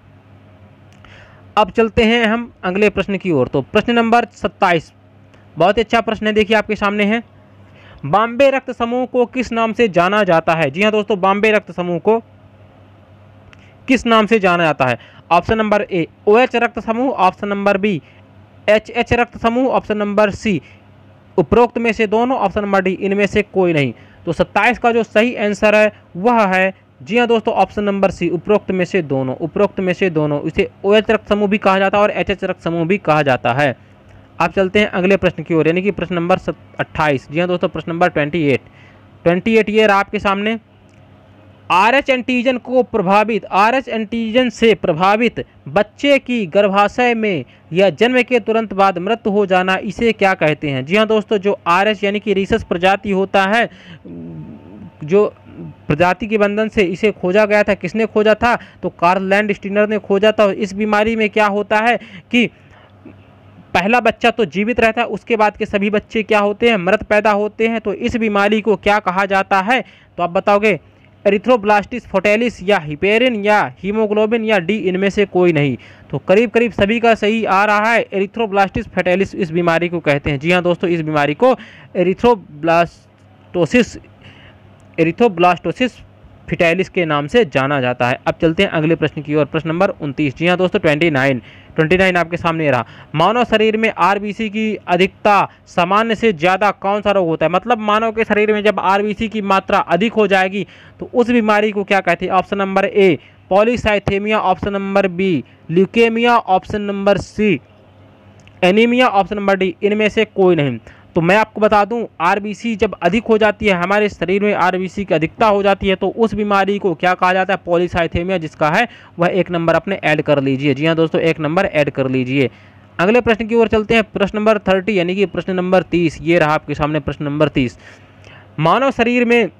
अब चलते हैं हम अगले प्रश्न की ओर। तो प्रश्न नंबर सत्ताईस बहुत ही अच्छा प्रश्न है, देखिए आपके सामने है। बॉम्बे रक्त समूह को किस नाम से जाना जाता है? जी हाँ दोस्तों, बॉम्बे रक्त समूह को किस नाम से जाना जाता है? ऑप्शन नंबर ए ओएच रक्त समूह, option number B H H रक्त समूह, ऑप्शन नंबर सी उपरोक्त में से दोनों, ऑप्शन नंबर डी इनमें से कोई नहीं। तो सत्ताईस का जो सही आंसर है वह है, जी हाँ दोस्तों, ऑप्शन नंबर सी उपरोक्त में से दोनों, उपरोक्त में से दोनों। इसे ओएच रक्त समूह भी कहा जाता है और एच एच रक्त समूह भी कहा जाता है। आप चलते हैं अगले प्रश्न की ओर, यानी कि प्रश्न नंबर अट्ठाईस। जी हाँ दोस्तों, प्रश्न number twenty eight twenty eight ये रहा आपके सामने। आर एच एंटीजन को प्रभावित, आर एच एंटीजन से प्रभावित बच्चे की गर्भाशय में या जन्म के तुरंत बाद मृत्यु हो जाना, इसे क्या कहते हैं? जी हाँ दोस्तों, जो आर एच यानी कि रीसस प्रजाति होता है, जो प्रजाति के बंधन से इसे खोजा गया था, किसने खोजा था? तो कार्ल लैंडस्टीनर ने खोजा था। इस बीमारी में क्या होता है कि पहला बच्चा तो जीवित रहता है, उसके बाद के सभी बच्चे क्या होते हैं? मृत पैदा होते हैं। तो इस बीमारी को क्या कहा जाता है? तो आप बताओगे एरिथ्रोब्लास्टिस फोर्टिलिस या हिपेरिन या हीमोग्लोबिन या डी इनमें से कोई नहीं। तो करीब करीब सभी का सही आ रहा है, एरिथ्रोब्लास्टिस फोर्टिलिस इस बीमारी को कहते हैं। जी हाँ दोस्तों, इस बीमारी को एरिथ्रोब्लास्टोसिस एरिथ्रोब्लास्टोसिस फिटाइलिस के नाम से जाना जाता है। अब चलते हैं अगले प्रश्न की ओर, प्रश्न नंबर उनतीस। जी हाँ दोस्तों, ट्वेंटी नाइन ट्वेंटी नाइन आपके सामने रहा। मानव शरीर में आरबीसी की अधिकता सामान्य से ज़्यादा कौन सा रोग होता है? मतलब मानव के शरीर में जब आरबीसी की मात्रा अधिक हो जाएगी तो उस बीमारी को क्या कहते हैं? Option number A polycythaemia, option number B leukaemia, option number C anaemia, option number D इनमें से कोई नहीं। तो मैं आपको बता दूं, आरबीसी जब अधिक हो जाती है, हमारे शरीर में आरबीसी की अधिकता हो जाती है, तो उस बीमारी को क्या कहा जाता है? पॉलीसाइथेमिया, जिसका है वह एक नंबर अपने ऐड कर लीजिए। जी हाँ दोस्तों, एक नंबर ऐड कर लीजिए। अगले प्रश्न की ओर चलते हैं, प्रश्न नंबर थर्टी यानी कि प्रश्न नंबर तीस। ये रहा आपके सामने प्रश्न नंबर तीस। मानव शरीर में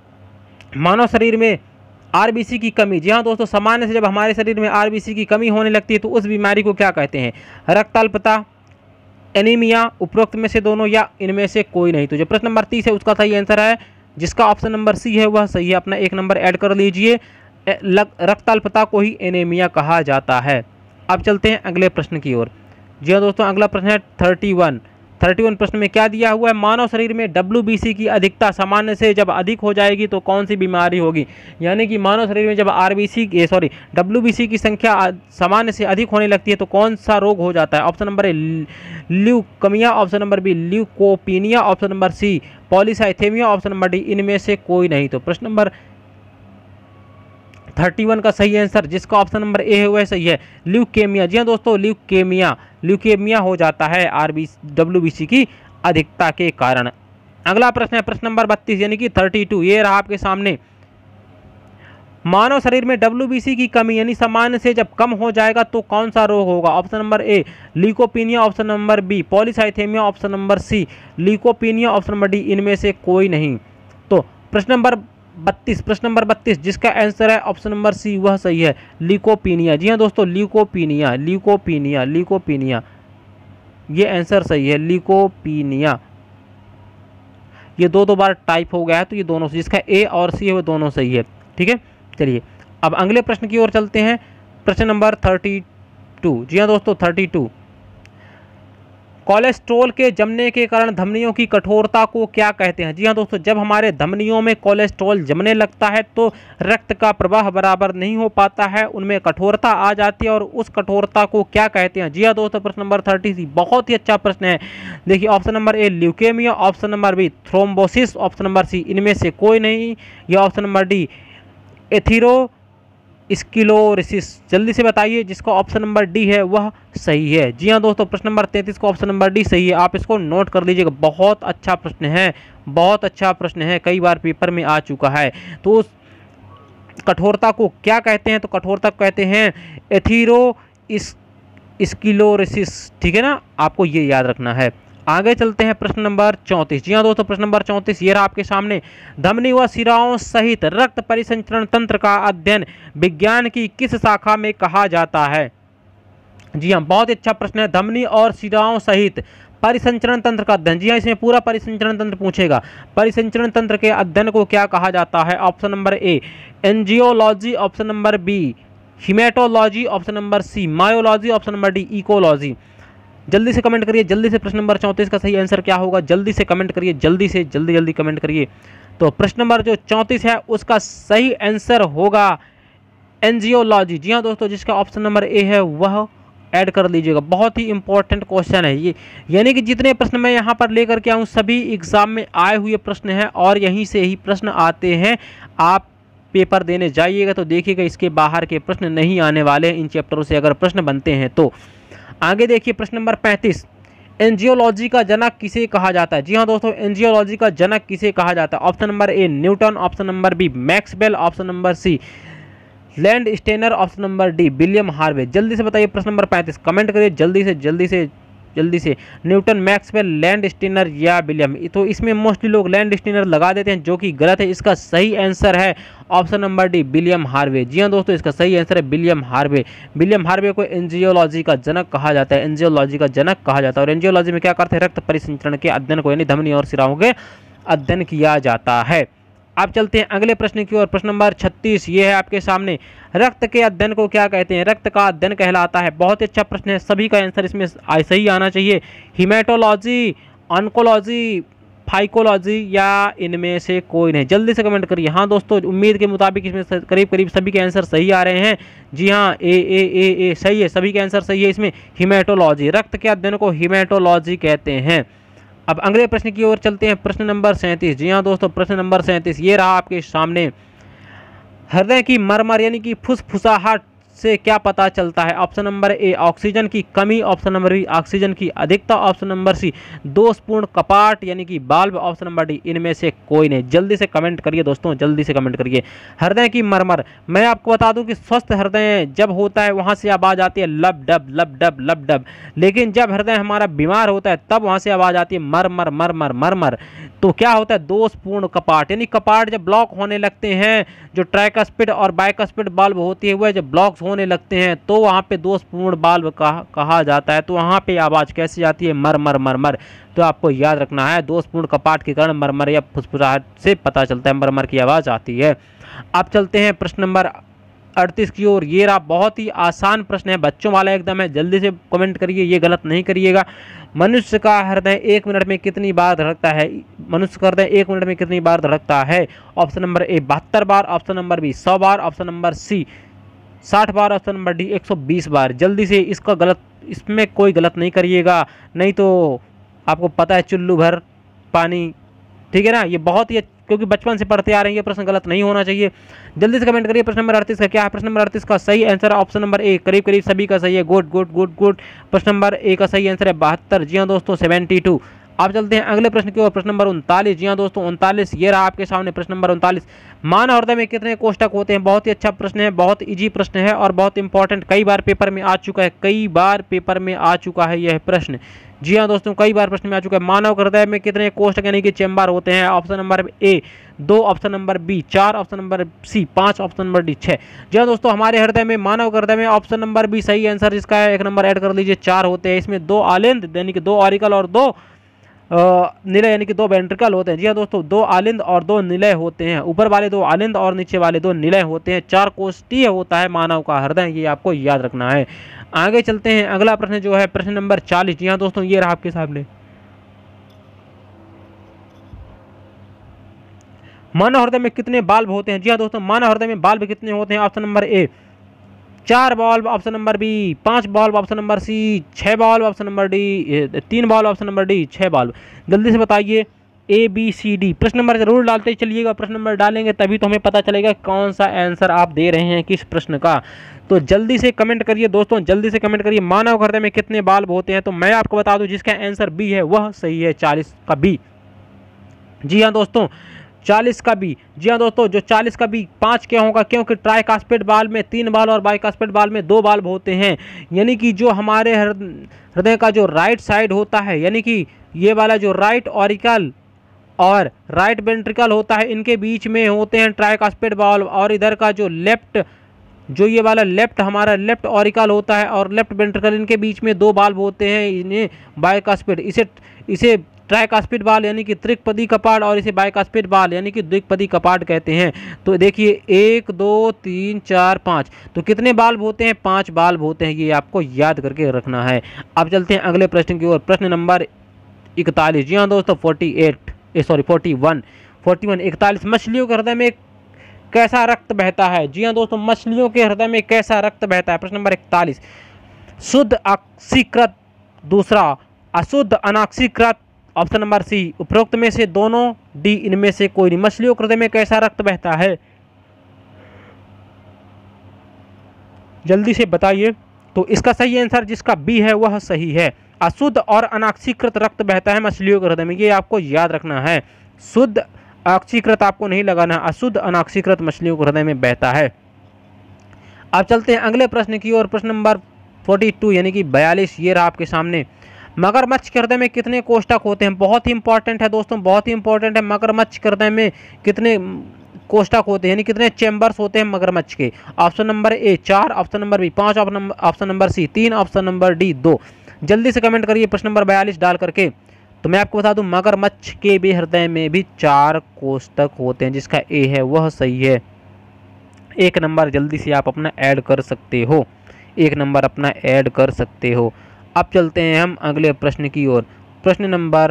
मानव शरीर में आरबीसी की कमी, जी हाँ दोस्तों, सामान्य से जब हमारे शरीर में आरबीसी की कमी होने लगती है तो उस बीमारी को क्या कहते हैं? रक्ताल्पता, एनीमिया, उपरोक्त में से दोनों या इनमें से कोई नहीं। तो जो प्रश्न नंबर तीस है उसका सही आंसर है, जिसका ऑप्शन नंबर सी है वह सही है, अपना एक नंबर ऐड कर लीजिए। रक्ताल्पता को ही एनीमिया कहा जाता है। अब चलते हैं अगले प्रश्न की ओर। जी हाँ दोस्तों, अगला प्रश्न है थर्टी वन थर्टी वन प्रश्न में क्या दिया हुआ है? मानव शरीर में डब्ल्यूबीसी की अधिकता सामान्य से जब अधिक हो जाएगी तो कौन सी बीमारी होगी? यानी कि मानव शरीर में जब आरबीसी सॉरी डब्ल्यूबीसी की संख्या सामान्य से अधिक होने लगती है तो कौन सा रोग हो जाता है? Option number A leukaemia, option number B leukopenia, option number C polycythaemia, option number D इनमें से कोई नहीं। तो प्रश्न नंबर थर्टी वन का सही आंसर, जिसका ऑप्शन नंबर ए है वह सही है, ल्यूकेमिया। जी हाँ दोस्तों, ल्यूकेमिया ल्यूकेमिया हो जाता है आरबी डब्ल्यूबीसी की अधिकता के कारण। अगला प्रश्न है प्रश्न नंबर बत्तीस यानी कि थर्टी टू। ये रहा आपके सामने। मानव शरीर में डब्ल्यूबीसी की कमी यानी सामान्य से जब कम हो जाएगा तो कौन सा रोग होगा? Option number A leukopenia, option number B polycythaemia, option number C leukopenia, option number D इनमें से कोई नहीं। तो प्रश्न नंबर बत्तीस प्रश्न नंबर बत्तीस जिसका आंसर है ऑप्शन नंबर सी वह सही है, ल्यूकोपीनिया। जी हाँ दोस्तों, ल्यूकोपीनिया ल्यूकोपीनिया ल्यूकोपीनिया ये आंसर सही है, ल्यूकोपीनिया। ये दो दो बार टाइप हो गया है तो ये दोनों, जिसका ए और सी है वो दोनों सही है। ठीक है, चलिए अब अगले प्रश्न की ओर चलते हैं। प्रश्न नंबर थर्टी टू। जी हाँ दोस्तों, थर्टी टू। कोलेस्ट्रॉल के जमने के कारण धमनियों की कठोरता को क्या कहते हैं? जी हाँ दोस्तों, जब हमारे धमनियों में कोलेस्ट्रॉल जमने लगता है तो रक्त का प्रवाह बराबर नहीं हो पाता है, उनमें कठोरता आ जाती है, और उस कठोरता को क्या कहते हैं? जी हाँ दोस्तों, प्रश्न नंबर थर्टी सी बहुत ही अच्छा प्रश्न है। देखिए, option number A leukaemia, option number B thrombosis, option number C इनमें से कोई नहीं, या option number D atherosclerosis. जल्दी से बताइए जिसका ऑप्शन नंबर डी है वह सही है। जी हाँ दोस्तों, प्रश्न नंबर तैंतीस का ऑप्शन नंबर डी सही है। आप इसको नोट कर लीजिएगा, बहुत अच्छा प्रश्न है, बहुत अच्छा प्रश्न है, कई बार पेपर में आ चुका है। तो उस कठोरता को क्या कहते हैं? तो कठोरता कहते हैं एथीरो स्क्लेरोसिस। ठीक है ना, आपको ये याद रखना है। आगे चलते हैं प्रश्न नंबर चौंतीस। जी हाँ दोस्तों, प्रश्न नंबर चौंतीस ये रहा आपके सामने। धमनी व शिराओं सहित रक्त परिसंचरण तंत्र का अध्ययन विज्ञान की किस शाखा में कहा जाता है? जी हाँ, बहुत अच्छा प्रश्न है। धमनी और शिराओं सहित परिसंचरण तंत्र का अध्ययन, जी हाँ, इसमें पूरा परिसंचरण तंत्र पूछेगा। परिसंचरण तंत्र के अध्ययन को क्या कहा जाता है? Option number A angiology, option number B haematology, option number C myology, option number D ecology. जल्दी से कमेंट करिए, जल्दी से प्रश्न नंबर चौंतीस का सही आंसर क्या होगा? जल्दी से कमेंट करिए, जल्दी से जल्दी जल्दी कमेंट करिए। तो प्रश्न नंबर जो चौंतीस है उसका सही आंसर होगा एंजियोलॉजी। जी हाँ दोस्तों, जिसका ऑप्शन नंबर ए है वह ऐड कर लीजिएगा। बहुत ही इंपॉर्टेंट क्वेश्चन है ये, यानी कि जितने प्रश्न मैं यहाँ पर लेकर के आऊँ सभी एग्जाम में आए हुए प्रश्न हैं और यहीं से ही प्रश्न आते हैं। आप पेपर देने जाइएगा तो देखिएगा इसके बाहर के प्रश्न नहीं आने वाले इन चैप्टरों से अगर प्रश्न बनते हैं तो। आगे देखिए प्रश्न नंबर पैंतीस। एंजियोलॉजी का जनक किसे कहा जाता है? जी हाँ दोस्तों, एंजियोलॉजी का जनक किसे कहा जाता है? Option number A Newton, option number B Maxwell, option number C Landsteiner, option number D William Harvey. जल्दी से बताइए प्रश्न नंबर पैंतीस, कमेंट करिए जल्दी से जल्दी से जल्दी से। न्यूटन, मैक्सवेल, लैंडस्टेनर या विलियम। तो इसमें मोस्टली लोग लैंडस्टेनर लगा देते हैं जो कि गलत है। इसका सही आंसर है option number D William Harvey. जी हाँ दोस्तों, इसका सही आंसर है विलियम हार्वे। विलियम हार्वे को एंजियोलॉजी का जनक कहा जाता है, एंजियोलॉजी का जनक कहा जाता है। और एंजियोलॉजी में क्या करते हैं? रक्त परिसंचरण के अध्ययन को, यानी धमनी और शिराओं के अध्ययन किया जाता है। अब चलते हैं अगले प्रश्न की ओर। प्रश्न नंबर छत्तीस ये है आपके सामने। रक्त के अध्ययन को क्या कहते हैं? रक्त का अध्ययन कहलाता है। बहुत अच्छा प्रश्न है, सभी का आंसर इसमें ऐसा ही आना चाहिए। हिमेटोलॉजी, ऑन्कोलॉजी, फाइकोलॉजी या इनमें से कोई नहीं। जल्दी से कमेंट करिए। हाँ दोस्तों, उम्मीद के मुताबिक इसमें करीब करीब सभी के आंसर सही आ रहे हैं। जी हाँ, ए ए ए ए सही है, सभी के आंसर सही है इसमें। हिमेटोलॉजी, रक्त के अध्ययन को हिमेटोलॉजी कहते हैं। अब अगले प्रश्न की ओर चलते हैं। प्रश्न नंबर सैंतीस। जी हाँ दोस्तों, प्रश्न नंबर सैंतीस ये रहा आपके सामने। हृदय की मरमर यानी कि फुसफुसाहट से क्या पता चलता है? ऑप्शन नंबर ए ऑक्सीजन की कमी, ऑप्शन नंबर बी ऑक्सीजन की अधिकता, ऑप्शन नंबर सी दोषपूर्ण कपाट यानी कि बाल्ब, ऑप्शन नंबर डी इनमें से कोई नहीं। जल्दी से कमेंट करिए दोस्तों, जल्दी से कमेंट करिए। हृदय की मरमर, मैं आपको बता दूं कि स्वस्थ हृदय जब होता है वहां से आवाज आती है लब डब लब डब लब डब, लेकिन जब हृदय हमारा बीमार होता है तब वहां से आवाज आती है मर मर मर मर मर मर। तो क्या होता है? दोषपूर्ण कपाट, यानी कपाट जब ब्लॉक होने लगते हैं, जो ट्राइकस्पिड और बाइकस्पिड बाल्ब होती है वह जब ब्लॉक्स होने लगते हैं तो वहाँ पे दोषपूर्ण बाल्ब कहा कहा जाता है। तो वहाँ पे आवाज़ कैसे आती है? मर मर मर मर। तो आपको याद रखना है दोषपूर्ण कपाट के कारण मरमर या फुसफुसाहट से पता चलता है, मरमर की आवाज़ आती है। अब चलते हैं प्रश्न नंबर अड़तीस की ओर। ये रहा बहुत ही आसान प्रश्न है, बच्चों वाला एकदम है। जल्दी से कमेंट करिए, ये गलत नहीं करिएगा। मनुष्य का हृदय एक मिनट में कितनी बार धड़कता है? मनुष्य का हृदय एक मिनट में कितनी बार धड़कता है? ऑप्शन नंबर ए बहत्तर बार, ऑप्शन नंबर बी सौ बार, ऑप्शन नंबर सी साठ बार, ऑप्शन नंबर डी एक सौ बीस बार। जल्दी से इसका गलत, इसमें कोई गलत नहीं करिएगा, नहीं तो आपको पता है चुल्लू भर पानी। ठीक है ना, ये बहुत ही, क्योंकि बचपन से पढ़ते आ रहे हैं, ये प्रश्न गलत नहीं होना चाहिए। जल्दी से कमेंट करिए प्रश्न नंबर अड़तीस का क्या है? प्रश्न नंबर अड़तीस का सही आंसर है ऑप्शन नंबर ए, करीब करीब सभी का सही है। Good good good good. प्रश्न नंबर ए का सही आंसर है बहत्तर। जी हाँ दोस्तों, सेवेंटी टू। आप चलते हैं अगले प्रश्न की ओर, प्रश्न नंबर उनतालीस। जी हाँ दोस्तों, उनतालीस ये रहा आपके सामने प्रश्न नंबर उनतालीस। मानव हृदय में कितने कोष्ठक होते हैं? बहुत ही अच्छा प्रश्न है, बहुत इजी प्रश्न है और बहुत इंपॉर्टेंट, कई बार पेपर में आ चुका है, कई बार पेपर में आ चुका है यह प्रश्न। जी हाँ दोस्तों, कई बार प्रश्न में आ चुका है। मानव हृदय में कितने कोष्ठक यानी कि चेंबर होते हैं? ऑप्शन नंबर ए दो, ऑप्शन नंबर बी चार, ऑप्शन नंबर सी पाँच, ऑप्शन नंबर डी छः। जी हाँ दोस्तों, हमारे हृदय में, मानव हृदय में ऑप्शन नंबर बी सही आंसर जिसका है, एक नंबर ऐड कर लीजिए, चार होते हैं। इसमें दो आलिंद यानी कि दो ऑरिकल और दो निलय यानी कि दो वेंट्रिकल होते हैं। जी हाँ दोस्तों, दो आलिंद और दो निलय होते हैं, ऊपर वाले दो आलिंद और नीचे वाले दो निलय होते हैं। चार कोष्ठीय होता है मानव का हृदय, ये आपको याद रखना है। आगे चलते हैं, अगला प्रश्न जो है प्रश्न नंबर चालीस। जी हाँ दोस्तों, ये रहा आपके सामने। मानव हृदय में कितने बाल्ब होते हैं? जी हाँ दोस्तों, मानव हृदय में बाल्ब कितने होते हैं? ऑप्शन नंबर ए चार बॉल्ब, ऑप्शन नंबर बी पांच बॉल्ब, ऑप्शन नंबर सी छह बॉल्ब, ऑप्शन नंबर डी तीन बॉल्ब, ऑप्शन नंबर डी छह बॉल्ब। जल्दी से बताइए ए बी सी डी। प्रश्न नंबर जरूर डालते चलिएगा, प्रश्न नंबर डालेंगे तभी तो हमें पता चलेगा कौन सा आंसर आप दे रहे हैं किस प्रश्न का। तो जल्दी से कमेंट करिए दोस्तों, जल्दी से कमेंट करिए। मानव हृदय में कितने बाल्ब होते हैं? तो मैं आपको बता दूं जिसका आंसर बी है वह सही है, चालीस का बी। जी हाँ दोस्तों, चालीस का बी। जी हाँ दोस्तों, जो चालीस का बी पाँच क्या होगा? क्योंकि ट्राइकास्पिड बाल्ब में तीन बाल्ब और बाइकास्पिड बाल्ब में दो बाल्ब होते हैं। यानी कि जो हमारे हृदय का जो राइट साइड होता है, यानी कि ये वाला जो राइट ऑरिकल और राइट वेंट्रिकल होता है, इनके बीच में होते हैं ट्राइकास्पिड बाल्ब, और इधर का जो लेफ्ट, जो ये वाला लेफ्ट हमारा लेफ्ट ऑरिकल होता है और लेफ्ट वेंट्रिकल, इनके बीच में दो बाल्ब होते हैं, इन्हें बाइकास्पिड, इसे इसे ट्राइकास्पिड बाल यानी कि त्रिकपदी कपाट, और इसे बाइकास्पिड बाल यानी कि द्विपदी कपाट कहते हैं। तो देखिए एक दो तीन चार पाँच, तो कितने बाल्ब होते हैं? पांच बाल्ब होते हैं, ये आपको याद करके रखना है। अब चलते हैं अगले प्रश्न की ओर, प्रश्न नंबर इकतालीस। जी हाँ दोस्तों, forty eight sorry forty one forty one इकतालीस। मछलियों के हृदय में कैसा रक्त बहता है? जी हाँ दोस्तों, मछलियों के हृदय में कैसा रक्त बहता है? प्रश्न नंबर इकतालीस। शुद्ध ऑक्सीकृत, दूसरा अशुद्ध अनाक्सीकृत, ऑप्शन नंबर सी उपरोक्त में से दोनों, डी इनमें से कोई नहीं। मछलियों के हृदय में कैसा रक्त बहता है? जल्दी से बताइए। तो इसका सही आंसर जिसका बी है वह सही है, अशुद्ध और अनाक्सीकृत रक्त बहता है मछलियों के हृदय में, ये आपको याद रखना है। शुद्ध ऑक्सीकृत आपको नहीं लगाना, अशुद्ध अनाक्सीकृत मछलियों के हृदय में बहता है। अब चलते हैं अगले प्रश्न की ओर, प्रश्न नंबर बयालीस यानी कि बयालीस ये रहा आपके सामने। मगरमच्छ के हृदय में कितने कोष्ठक होते हैं? बहुत ही इंपॉर्टेंट है दोस्तों, बहुत ही इंपॉर्टेंट है। मगरमच्छ के हृदय में कितने कोष्ठक होते हैं यानी कितने चैम्बर्स होते हैं मगरमच्छ के? ऑप्शन नंबर ए चार, ऑप्शन नंबर बी पाँच, ऑप्शन नंबर सी तीन, ऑप्शन नंबर डी दो। जल्दी से कमेंट करिए प्रश्न नंबर बयालीस डाल करके। तो मैं आपको बता दूं मगरमच्छ के भी हृदय में भी चार कोष्ठक होते हैं, जिसका ए है वह सही है। एक नंबर जल्दी से आप अपना ऐड कर सकते हो, एक नंबर अपना ऐड कर सकते हो। अब चलते हैं हम अगले प्रश्न की ओर, प्रश्न नंबर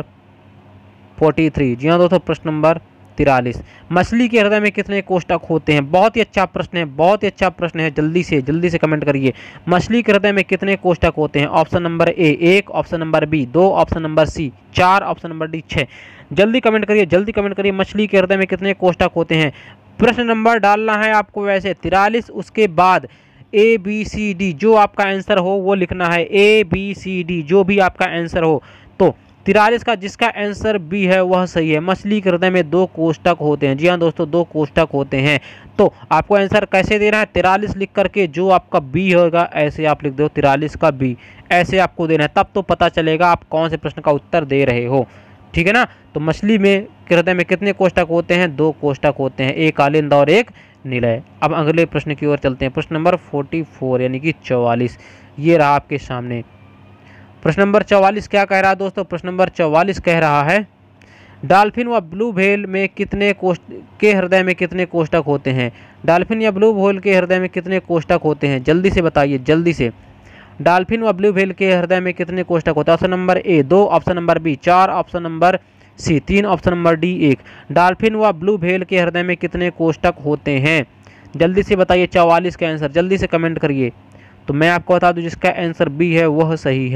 तैंतालीस। जी हाँ दोस्तों, प्रश्न नंबर तिरालीस। मछली के हृदय में कितने कोष्ठक होते हैं? बहुत ही अच्छा प्रश्न है, बहुत ही अच्छा प्रश्न है। जल्दी से जल्दी से कमेंट करिए, मछली के हृदय में कितने कोष्ठक होते हैं? ऑप्शन नंबर ए एक, ऑप्शन नंबर बी दो, ऑप्शन नंबर सी चार, ऑप्शन नंबर डी छः। जल्दी कमेंट करिए, जल्दी कमेंट करिए, मछली के हृदय में कितने कोष्ठक होते हैं? प्रश्न नंबर डालना है आपको वैसे तिरालीस, उसके बाद ए बी सी डी, जो आपका आंसर हो वो लिखना है, ए बी सी डी जो भी आपका आंसर हो। तो तिरालीस का जिसका आंसर बी है वह सही है। मछली के हृदय में दो कोष्ठक होते हैं। जी हाँ दोस्तों, दो कोष्ठक होते हैं। तो आपको आंसर कैसे देना है? तिरालीस लिख करके जो आपका बी होगा ऐसे आप लिख दो, तिरालीस का बी ऐसे आपको देना है, तब तो पता चलेगा आप कौन से प्रश्न का उत्तर दे रहे हो। ठीक है ना? तो मछली में हृदय में कितने कोष्ठक होते हैं? दो कोष्ठक होते हैं, एक आलिंद और एक निलय। अब अगले प्रश्न की ओर चलते हैं, प्रश्न नंबर चौवालीस यानी कि चौवालीस ये रहा आपके सामने। प्रश्न नंबर चौवालीस क्या कह रहा है दोस्तों? प्रश्न नंबर चौवालीस कह रहा है डॉल्फिन व ब्लू व्हेल में कितने कोष्ठ के हृदय में कितने कोष्ठक होते हैं? डॉल्फिन या ब्लू व्हेल के हृदय में कितने कोष्ठक होते हैं? जल्दी से बताइए, जल्दी से। डॉल्फिन व ब्लू व्हेल के हृदय में कितने कोष्ठक होते हैं? ऑप्शन नंबर ए दो, ऑप्शन नंबर बी चार, ऑप्शन नंबर सी तीन, ऑप्शन नंबर डी एक। डॉल्फिन व ब्लू व्हेल के हृदय में कितने कोष्ठक होते हैं? जल्दी से बताइए चौवालीस का आंसर, जल्दी से कमेंट करिए। तो मैं आपको बता दूं जिसका आंसर बी है वह सही है,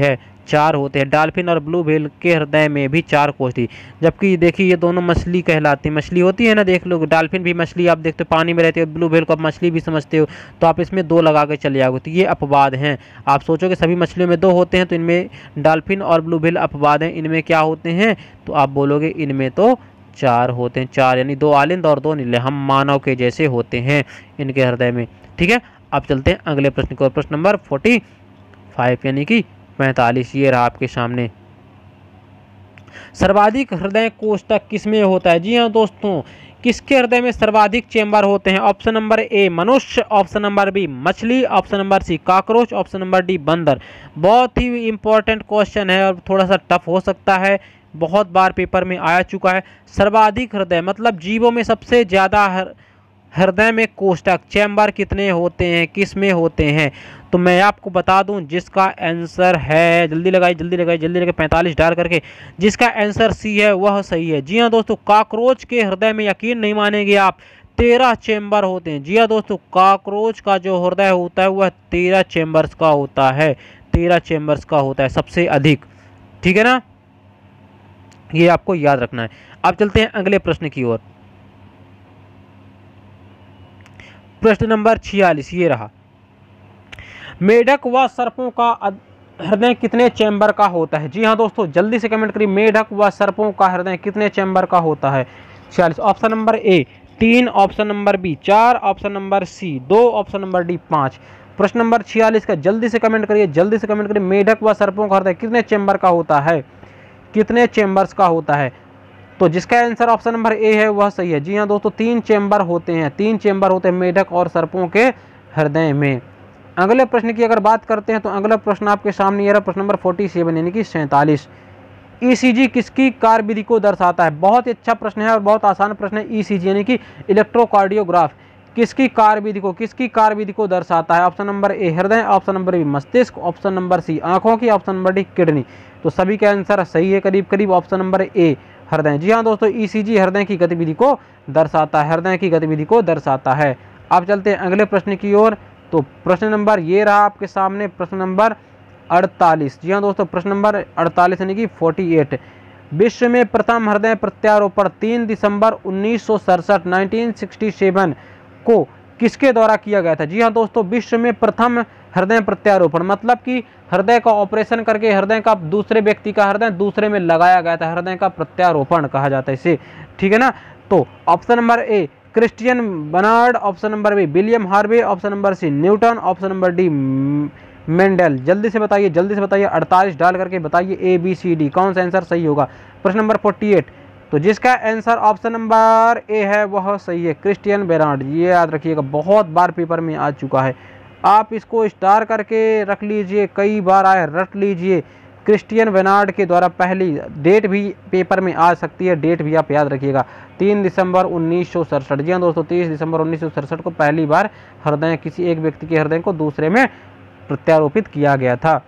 चार होते हैं। डॉल्फिन और ब्लू व्हेल के हृदय में भी चार कोष्ठी, जबकि देखिए ये दोनों मछली कहलाती है, मछली होती है ना, देख लो डॉल्फिन भी मछली आप देखते हो पानी में रहती है, ब्लू व्हेल को आप मछली भी समझते हो, तो आप इसमें दो लगा के चले आओगे, तो ये अपवाद हैं। आप सोचोगे सभी मछलियों में दो होते हैं, तो इनमें डॉल्फिन और ब्लू व्हेल अपवाद हैं, इनमें क्या होते हैं, तो आप बोलोगे इनमें तो चार होते हैं, चार यानी दो आलिंद और दो नीले, हम मानव के जैसे होते हैं इनके हृदय में। ठीक है, अब चलते हैं अगले प्रश्न को, प्रश्न नंबर फोर्टी फाइव यानी कि पैंतालीस, ये रहा आपके सामने। सर्वाधिक हृदय कोष्ठक किसमें होता है? जी हाँ दोस्तों, किसके हृदय में सर्वाधिक चेंबर होते हैं? ऑप्शन नंबर ए मनुष्य, ऑप्शन नंबर बी मछली, option number C cockroach, option number D बंदर। बहुत ही इंपॉर्टेंट क्वेश्चन है और थोड़ा सा टफ हो सकता है, बहुत बार पेपर में आया चुका है। सर्वाधिक हृदय मतलब जीवों में सबसे ज़्यादा हृदय में कोष्ठक चैम्बर कितने होते हैं, किस में होते हैं? तो मैं आपको बता दूं जिसका आंसर है, जल्दी लगाइए जल्दी लगाइए जल्दी लगाइए पैंतालीस डाल करके, जिसका आंसर सी है वह सही है। जी हाँ दोस्तों, कॉकरोच के हृदय में यकीन नहीं मानेंगे आप, तेरह चैम्बर होते हैं। जी हाँ दोस्तों, कॉकरोच का जो हृदय होता है वह तेरह चैम्बर्स का होता है, तेरह चैम्बर्स का होता है सबसे अधिक। ठीक है ना, ये आपको याद रखना है। अब चलते हैं अगले प्रश्न की ओर, प्रश्न नंबर छियालीस, ये रहा। मेढक व सर्पों का हृदय कितने चैम्बर का होता है? जी हाँ दोस्तों, जल्दी से कमेंट करिए, मेढक व सर्पों का हृदय कितने चैम्बर का होता है? छियालीस। ऑप्शन नंबर ए तीन, ऑप्शन नंबर बी चार, ऑप्शन नंबर सी दो, ऑप्शन नंबर डी पाँच। प्रश्न नंबर छियालीस का जल्दी से कमेंट करिए, जल्दी से कमेंट करिए, मेढक व सर्पों का हृदय कितने चैम्बर का होता है, कितने चैम्बर्स का होता है? तो जिसका आंसर ऑप्शन नंबर ए है वह सही है। जी हाँ दोस्तों, तीन चैम्बर होते हैं, तीन चैम्बर होते हैं मेढक और सर्पों के हृदय में। अगले प्रश्न की अगर बात करते हैं तो अगला प्रश्न आपके सामने ये रहा, प्रश्न नंबर सैंतालीस यानी कि सैंतालीस। ईसीजी किसकी कार्यविधि को दर्शाता है? बहुत ही अच्छा प्रश्न है और बहुत आसान प्रश्न है। ईसीजी यानी कि इलेक्ट्रोकार्डियोग्राफ किसकी कार्यविधि को किसकी कार्यविधि को दर्शाता है? ऑप्शन नंबर ए हृदय, ऑप्शन नंबर बी मस्तिष्क, ऑप्शन नंबर सी आंखों की, ऑप्शन नंबर डी किडनी। तो सभी का आंसर सही है करीब करीब, ऑप्शन नंबर ए हृदय। जी हाँ दोस्तों, ईसीजी हृदय की गतिविधि को दर्शाता है, हृदय की गतिविधि को दर्शाता है। अब चलते हैं अगले प्रश्न की ओर, तो प्रश्न नंबर ये रहा आपके सामने, प्रश्न नंबर अड़तालीस। जी हाँ दोस्तों, प्रश्न नंबर अड़तालीस यानी कि अड़तालीस। विश्व में प्रथम हृदय प्रत्यारोपण तीन दिसंबर उन्नीस सौ सड़सठ नाइनटीन सिक्सटी सेवन को किसके द्वारा किया गया था? जी हाँ दोस्तों, विश्व में प्रथम हृदय प्रत्यारोपण मतलब कि हृदय का ऑपरेशन करके हृदय का दूसरे व्यक्ति का हृदय दूसरे में लगाया गया था, हृदय का प्रत्यारोपण कहा जाता है इसे। ठीक है ना, तो option number A Christian Barnard, option number B William Harvey, option number C Newton, option number D Mendel. जल्दी से बताइए जल्दी से बताइए, अड़तालीस डाल करके बताइए ए बी सी डी कौन सा आंसर सही होगा। प्रश्न नंबर अड़तालीस, तो जिसका आंसर ऑप्शन नंबर ए है वह सही है, क्रिस्टियन बेरार्ड। ये याद रखिएगा, बहुत बार पेपर में आ चुका है, आप इसको स्टार करके रख लीजिए, कई बार आए रट लीजिए। क्रिस्टियन बेरार्ड के द्वारा पहली डेट भी पेपर में आ सकती है, डेट भी आप याद रखिएगा, तीन दिसंबर उन्नीस सौ सड़सठ। जी हाँ दोस्तों, तीस दिसंबर उन्नीस सौ सड़सठ को पहली बार हृदय किसी एक व्यक्ति के हृदय को दूसरे में प्रत्यारोपित किया गया था।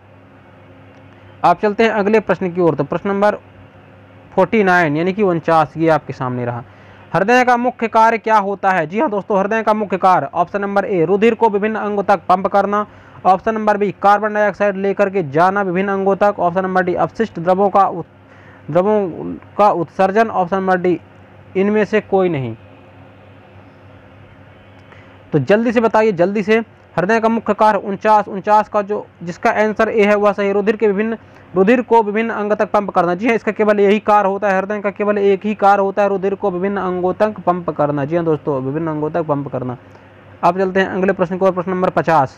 आप चलते हैं अगले प्रश्न की ओर, तो प्रश्न नंबर उनचास यानी कि उनचास, ये आपके सामने रहा। हृदय का मुख्य कार्य क्या होता है? जी हाँ दोस्तों, हृदय का मुख्य कार्य ऑप्शन नंबर ए रुधिर को विभिन्न अंगों तक पंप करना, option number B carbon dioxide लेकर के जाना विभिन्न अंगों तक, ऑप्शन नंबर डी अपशिष्ट द्रवों का द्रवों का उत्सर्जन, ऑप्शन नंबर डी इनमें से कोई नहीं। तो जल्दी से बताइए जल्दी से, हृदय का मुख्य कार्य उनचास उनचास का जो जिसका आंसर ए है वह सही, रुधिर के विभिन्न रुधिर को विभिन्न अंग तक पंप करना। जी हाँ, इसका केवल यही कार्य होता है, हृदय का केवल एक ही कार्य होता है, रुधिर को विभिन्न अंगों तक पंप करना। जी हाँ दोस्तों, विभिन्न अंगों तक पंप करना। अब चलते हैं अगले प्रश्न को, प्रश्न नंबर पचास।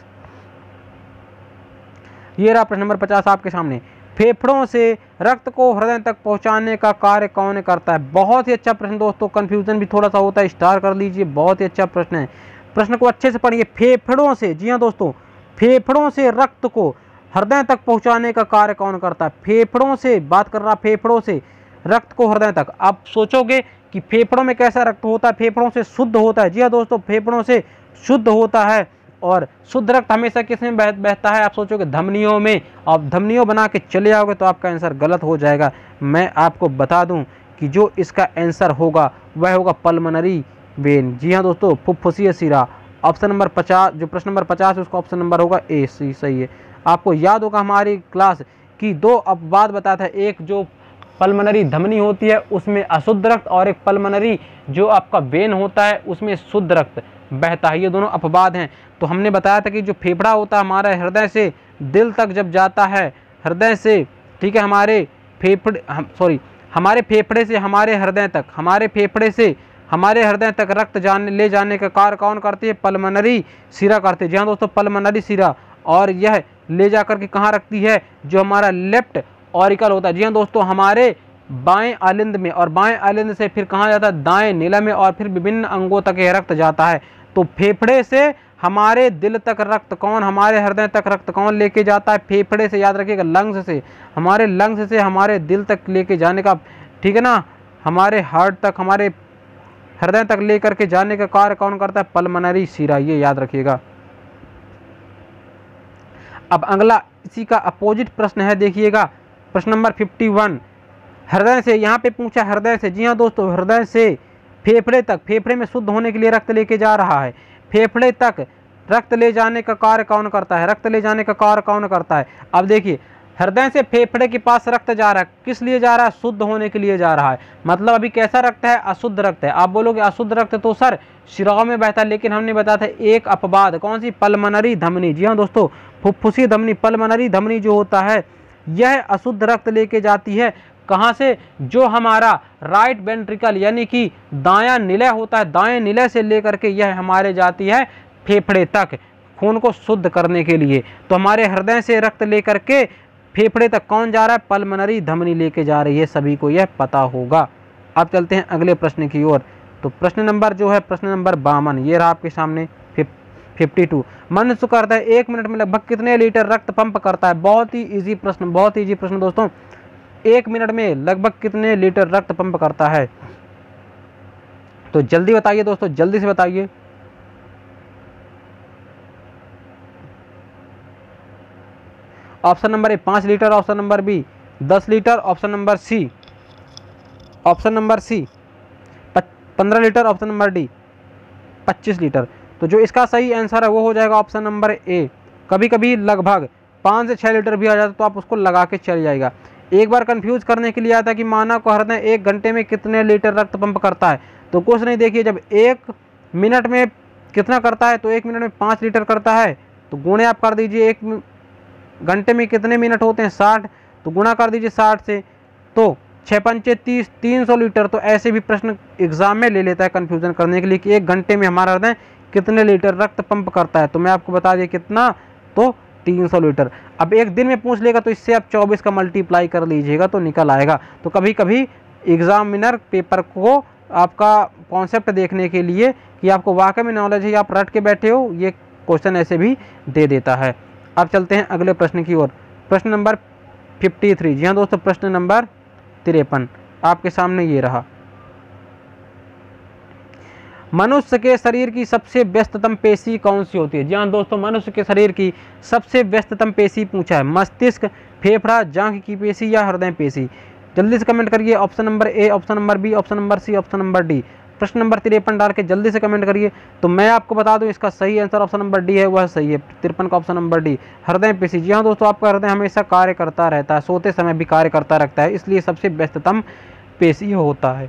ये रहा प्रश्न नंबर पचास आपके सामने। फेफड़ों से रक्त को हृदय तक पहुंचाने का कार्य कौन करता है? बहुत ही अच्छा प्रश्न दोस्तों, कंफ्यूजन भी थोड़ा सा होता है, स्टार कर लीजिए, बहुत ही अच्छा प्रश्न है, प्रश्न को अच्छे से पढ़िए। फेफड़ों से, जी हाँ दोस्तों, फेफड़ों से रक्त को हृदय तक पहुंचाने का कार्य कौन करता है? फेफड़ों से बात कर रहा, फेफड़ों से रक्त को हृदय तक। आप सोचोगे कि फेफड़ों में कैसा रक्त होता है? फेफड़ों से शुद्ध होता है। जी हाँ दोस्तों, फेफड़ों से शुद्ध होता है, और शुद्ध रक्त हमेशा किसमें बह, बहता है? आप सोचोगे धमनियों में, आप धमनियों बना के चले आओगे तो आपका आंसर गलत हो जाएगा। मैं आपको बता दूं कि जो इसका आंसर होगा वह होगा पल्मोनरी वेन। जी हाँ दोस्तों, फुफ्फुसीय शिरा। ऑप्शन नंबर पचास, जो प्रश्न नंबर पचास है उसका ऑप्शन नंबर होगा ए सी, सही है। आपको याद होगा हमारी क्लास की दो अपवाद बताता है, एक जो पल्मोनरी धमनी होती है उसमें अशुद्ध रक्त और एक पल्मोनरी जो आपका वेन होता है उसमें शुद्ध रक्त बहता है, ये दोनों अपवाद हैं। तो हमने बताया था कि जो फेफड़ा होता है हमारे हृदय से दिल तक जब जाता है, हृदय से, ठीक है, हमारे फेफड़े हम सॉरी हमारे फेफड़े से हमारे हृदय तक, हमारे फेफड़े से हमारे हृदय तक रक्त जाने ले जाने का कार्य कौन करती है? पल्मोनरी शिरा करती है। जी हाँ दोस्तों, पल्मोनरी शिरा, और यह ले जाकर के कहाँ रखती है? जो हमारा लेफ्ट ऑरिकल होता है। जी हाँ दोस्तों, हमारे बाएं आलिंद में, और बाएं आलिंद से फिर कहाँ जाता है? दाएं नीला में, और फिर विभिन्न अंगों तक यह रक्त जाता है। तो फेफड़े से हमारे दिल तक रक्त कौन, हमारे हृदय तक रक्त कौन लेके जाता है? फेफड़े से, याद रखिएगा, लंग्स से, हमारे लंग्स से हमारे दिल तक लेके जाने का, ठीक है ना, हमारे हार्ट तक, हमारे हृदय तक लेकर के जाने का कार्य कौन करता है? पल्मोनरी शिरा, ये याद रखिएगा। अब अगला इसी का अपोजिट प्रश्न है, देखिएगा प्रश्न नंबर इक्यावन। हृदय से, यहाँ पे पूछा हृदय से। जी हाँ दोस्तों, हृदय से फेफड़े तक, फेफड़े में शुद्ध होने के लिए रक्त लेके जा रहा है, फेफड़े तक रक्त ले जाने का कार्य कौन करता है? रक्त ले जाने का कार्य कौन करता है? अब देखिए, हृदय से फेफड़े के पास रक्त जा रहा है, किस लिए जा रहा है? शुद्ध होने के लिए जा रहा है। मतलब अभी कैसा रक्त है? अशुद्ध रक्त है। आप बोलोगे अशुद्ध रक्त तो सर शिराओं में बहता है, लेकिन हमने बताया था एक अपवाद, कौन सी? पल्मोनरी धमनी। जी हाँ दोस्तों, फुफ्फुसी धमनी, पल्मोनरी धमनी जो होता है यह अशुद्ध रक्त लेके जाती है। कहाँ से? जो हमारा राइट वेंट्रिकल यानी कि दायां निलय होता है, दाएं निलय से लेकर के यह हमारे जाती है फेफड़े तक, खून को शुद्ध करने के लिए। तो हमारे हृदय से रक्त लेकर के फेफड़े तक कौन जा रहा है? पल्मोनरी धमनी लेके जा रही है, सभी को यह पता होगा। अब चलते हैं अगले प्रश्न की ओर। तो प्रश्न नंबर जो है, प्रश्न नंबर बावन, ये रहा आपके सामने बावन। मनुष्य करता है एक मिनट में लगभग कितने लीटर रक्त पंप करता है? बहुत ही इजी प्रश्न, बहुत इजी प्रश्न दोस्तों। एक मिनट में लगभग कितने लीटर रक्त पंप करता है? तो जल्दी बताइए दोस्तों, जल्दी से बताइए। ऑप्शन नंबर ए पाँच लीटर, ऑप्शन नंबर बी दस litre, option number C option number C पंद्रह लीटर, ऑप्शन नंबर डी पच्चीस लीटर। तो जो इसका सही आंसर है वो हो जाएगा ऑप्शन नंबर ए। कभी कभी लगभग पाँच से छः लीटर भी आ जाता है, तो आप उसको लगा के चल जाएगा। एक बार कंफ्यूज करने के लिए आता कि मानव का हृदय एक घंटे में कितने लीटर रक्त पंप करता है, तो कुछ नहीं, देखिए जब एक मिनट में कितना करता है, तो एक मिनट में पाँच लीटर करता है, तो गुणे आप कर दीजिए, एक घंटे में कितने मिनट होते हैं? साठ, तो गुणा कर दीजिए साठ से, तो छः पंचे तीस, तीन सौ लीटर। तो ऐसे भी प्रश्न एग्जाम में ले लेता है कन्फ्यूजन करने के लिए कि एक घंटे में हमारा हृदय कितने लीटर रक्त पंप करता है। तो मैं आपको बता दिया कितना, तो तीन सौ लीटर। अब एक दिन में पूछ लेगा तो इससे आप चौबीस का मल्टीप्लाई कर लीजिएगा तो निकल आएगा। तो कभी कभी एग्जामिनर पेपर को आपका कॉन्सेप्ट देखने के लिए कि आपको वाकई में नॉलेज है, आप रट के बैठे हो, ये क्वेश्चन ऐसे भी दे देता है। अब चलते हैं अगले प्रश्न की ओर। प्रश्न नंबर तिरेपन। जी हाँ दोस्तों, प्रश्न नंबर तिरपन आपके सामने ये रहा। मनुष्य के शरीर की सबसे व्यस्ततम पेशी कौन सी होती है? जी हाँ दोस्तों, मनुष्य के शरीर की सबसे व्यस्ततम पेशी पूछा है। मस्तिष्क, फेफड़ा, जांघ की पेशी या हृदय पेशी? जल्दी से कमेंट करिए। Option number A, option number B, option number C, option number D. प्रश्न नंबर तिरपन डाल के जल्दी से कमेंट करिए। तो मैं आपको बता दूं इसका सही आंसर ऑप्शन नंबर डी है, वह सही है। तिरपन का ऑप्शन नंबर डी, हृदय पेशी। जी हाँ दोस्तों, आपका हृदय हमेशा कार्य करता रहता है, सोते समय भी कार्य करता रहता है, इसलिए सबसे व्यस्ततम पेशी होता है।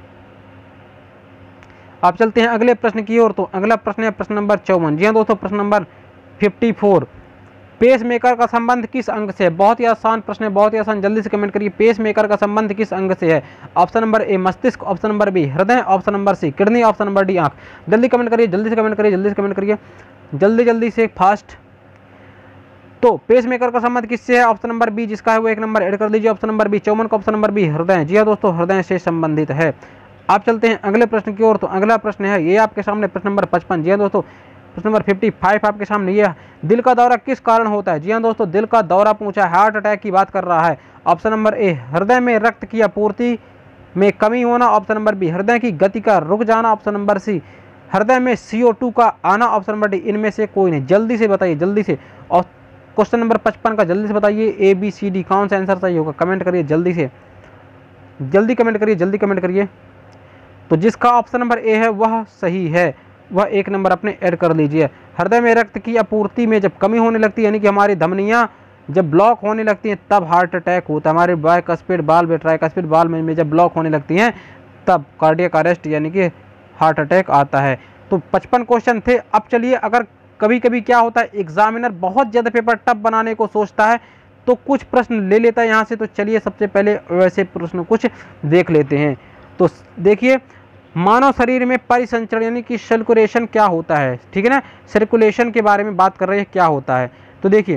आप चलते हैं अगले प्रश्न की ओर। तो अगला प्रश्न है प्रश्न नंबर चौवन। जी हाँ दोस्तों, प्रश्न नंबर चौवन। पेस मेकर का संबंध किस अंग से है? बहुत ही आसान प्रश्न है, बहुत ही आसान, जल्दी से कमेंट करिए। पेस मेकर का संबंध किस अंग से है? ऑप्शन नंबर ए मस्तिष्क, ऑप्शन नंबर बी हृदय, option number C kidney, option number D आंख। जल्दी कमेंट करिए, जल्दी से कमेंट करिए, जल्दी से कमेंट करिए, जल्दी जल्दी से फास्ट। तो पेस मेकर का संबंध किससे है? ऑप्शन नंबर बी जिसका है वो एक नंबर ऐड कर लीजिए, ऑप्शन नंबर बी। चौवन का ऑप्शन नंबर बी हृदय। जी हाँ दोस्तों, हृदय से संबंधित है। आप चलते हैं अगले प्रश्न की ओर। तो अगला प्रश्न है ये आपके सामने प्रश्न नंबर पचपन। जी हाँ दोस्तों, प्रश्न नंबर पचपन आपके सामने ये, दिल का दौरा किस कारण होता है? जी हाँ दोस्तों, दिल का दौरा पूछा है, हार्ट अटैक की बात कर रहा है। ऑप्शन नंबर ए हृदय में रक्त की आपूर्ति में कमी होना, ऑप्शन नंबर बी हृदय की गति का रुक जाना, ऑप्शन नंबर सी हृदय में सी ओ टू का आना, ऑप्शन नंबर डी इनमें से कोई नहीं। जल्दी से बताइए, जल्दी से। और क्वेश्चन नंबर पचपन का जल्दी से बताइए, ए बी सी डी कौन सा आंसर सही होगा? कमेंट करिए जल्दी से, जल्दी कमेंट करिए, जल्दी कमेंट करिए। तो जिसका ऑप्शन नंबर ए है वह सही है, वह एक नंबर अपने ऐड कर लीजिए। हृदय में रक्त की आपूर्ति में जब कमी होने लगती है, यानी कि हमारी धमनियाँ जब ब्लॉक होने लगती हैं तब हार्ट अटैक होता है। हमारे बायकस्पिड बाल्व ट्राइकस्पिड बाल्व में, में जब ब्लॉक होने लगती हैं तब कार्डियक अरेस्ट यानी कि हार्ट अटैक आता है। तो पचपन क्वेश्चन थे। अब चलिए, अगर कभी कभी क्या होता है एग्जामिनर बहुत ज़्यादा पेपर टफ बनाने को सोचता है तो कुछ प्रश्न ले लेता है यहाँ से। तो चलिए सबसे पहले वैसे प्रश्न कुछ देख लेते हैं। तो देखिए, मानव शरीर में परिसंचरण यानी कि सर्कुलेशन क्या होता है, ठीक है ना, सर्कुलेशन के बारे में बात कर रहे हैं क्या होता है। तो देखिए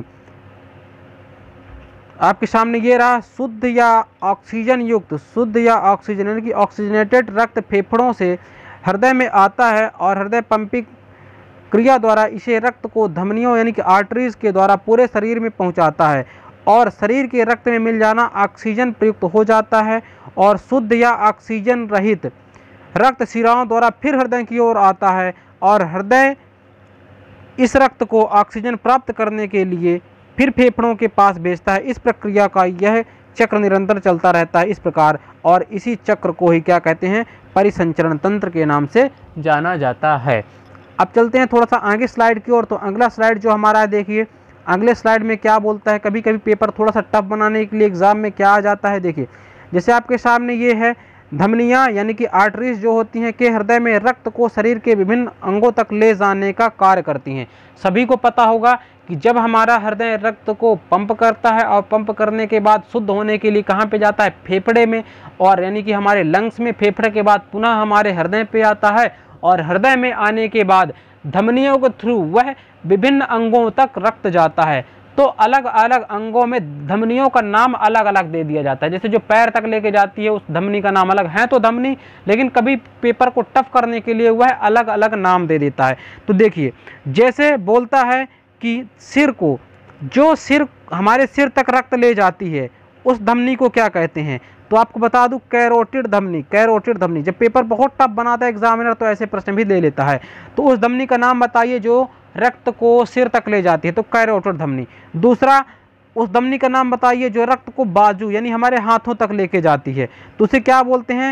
आपके सामने ये रहा, शुद्ध या ऑक्सीजन युक्त, शुद्ध या ऑक्सीजन यानी कि ऑक्सीजनेटेड रक्त फेफड़ों से हृदय में आता है और हृदय पंपिंग क्रिया द्वारा इसे रक्त को धमनियों यानी कि आर्टरीज के द्वारा पूरे शरीर में पहुंचाता है और शरीर के रक्त में मिल जाना ऑक्सीजन प्रयुक्त हो जाता है। और शुद्ध या ऑक्सीजन रहित रक्त शिराओं द्वारा फिर हृदय की ओर आता है और हृदय इस रक्त को ऑक्सीजन प्राप्त करने के लिए फिर फेफड़ों के पास भेजता है। इस प्रक्रिया का यह चक्र निरंतर चलता रहता है इस प्रकार, और इसी चक्र को ही क्या कहते हैं, परिसंचरण तंत्र के नाम से जाना जाता है। अब चलते हैं थोड़ा सा आगे स्लाइड की ओर। तो अगला स्लाइड जो हमारा है, देखिए अगले स्लाइड में क्या बोलता है। कभी कभी पेपर थोड़ा सा टफ बनाने के लिए एग्जाम में क्या आ जाता है, देखिए जैसे आपके सामने ये है, धमनियाँ यानी कि आर्टरीज जो होती हैं कि हृदय में रक्त को शरीर के विभिन्न अंगों तक ले जाने का कार्य करती हैं। सभी को पता होगा कि जब हमारा हृदय रक्त को पंप करता है और पंप करने के बाद शुद्ध होने के लिए कहाँ पे जाता है, फेफड़े में, और यानी कि हमारे लंग्स में, फेफड़े के बाद पुनः हमारे हृदय पे आता है और हृदय में आने के बाद धमनियों के थ्रू वह विभिन्न अंगों तक रक्त जाता है। तो अलग अलग अंगों में धमनियों का नाम अलग अलग दे दिया जाता है। जैसे जो पैर तक लेके जाती है उस धमनी का नाम अलग है, तो धमनी, लेकिन कभी पेपर को टफ करने के लिए वह अलग अलग नाम दे देता है। तो देखिए जैसे बोलता है कि सिर को, जो सिर हमारे सिर तक रक्त ले जाती है उस धमनी को क्या कहते हैं, तो आपको बता दूं कैरोटिड धमनी। कैरोटिड धमनी, जब पेपर बहुत टफ बनाता है एग्जामिनर तो ऐसे प्रश्न भी ले लेता है। तो उस धमनी का नाम बताइए जो रक्त को सिर तक ले जाती है, तो कैरोटिड धमनी। दूसरा, उस धमनी का नाम बताइए जो रक्त को बाजू यानी हमारे हाथों तक लेके जाती है, तो उसे क्या बोलते हैं,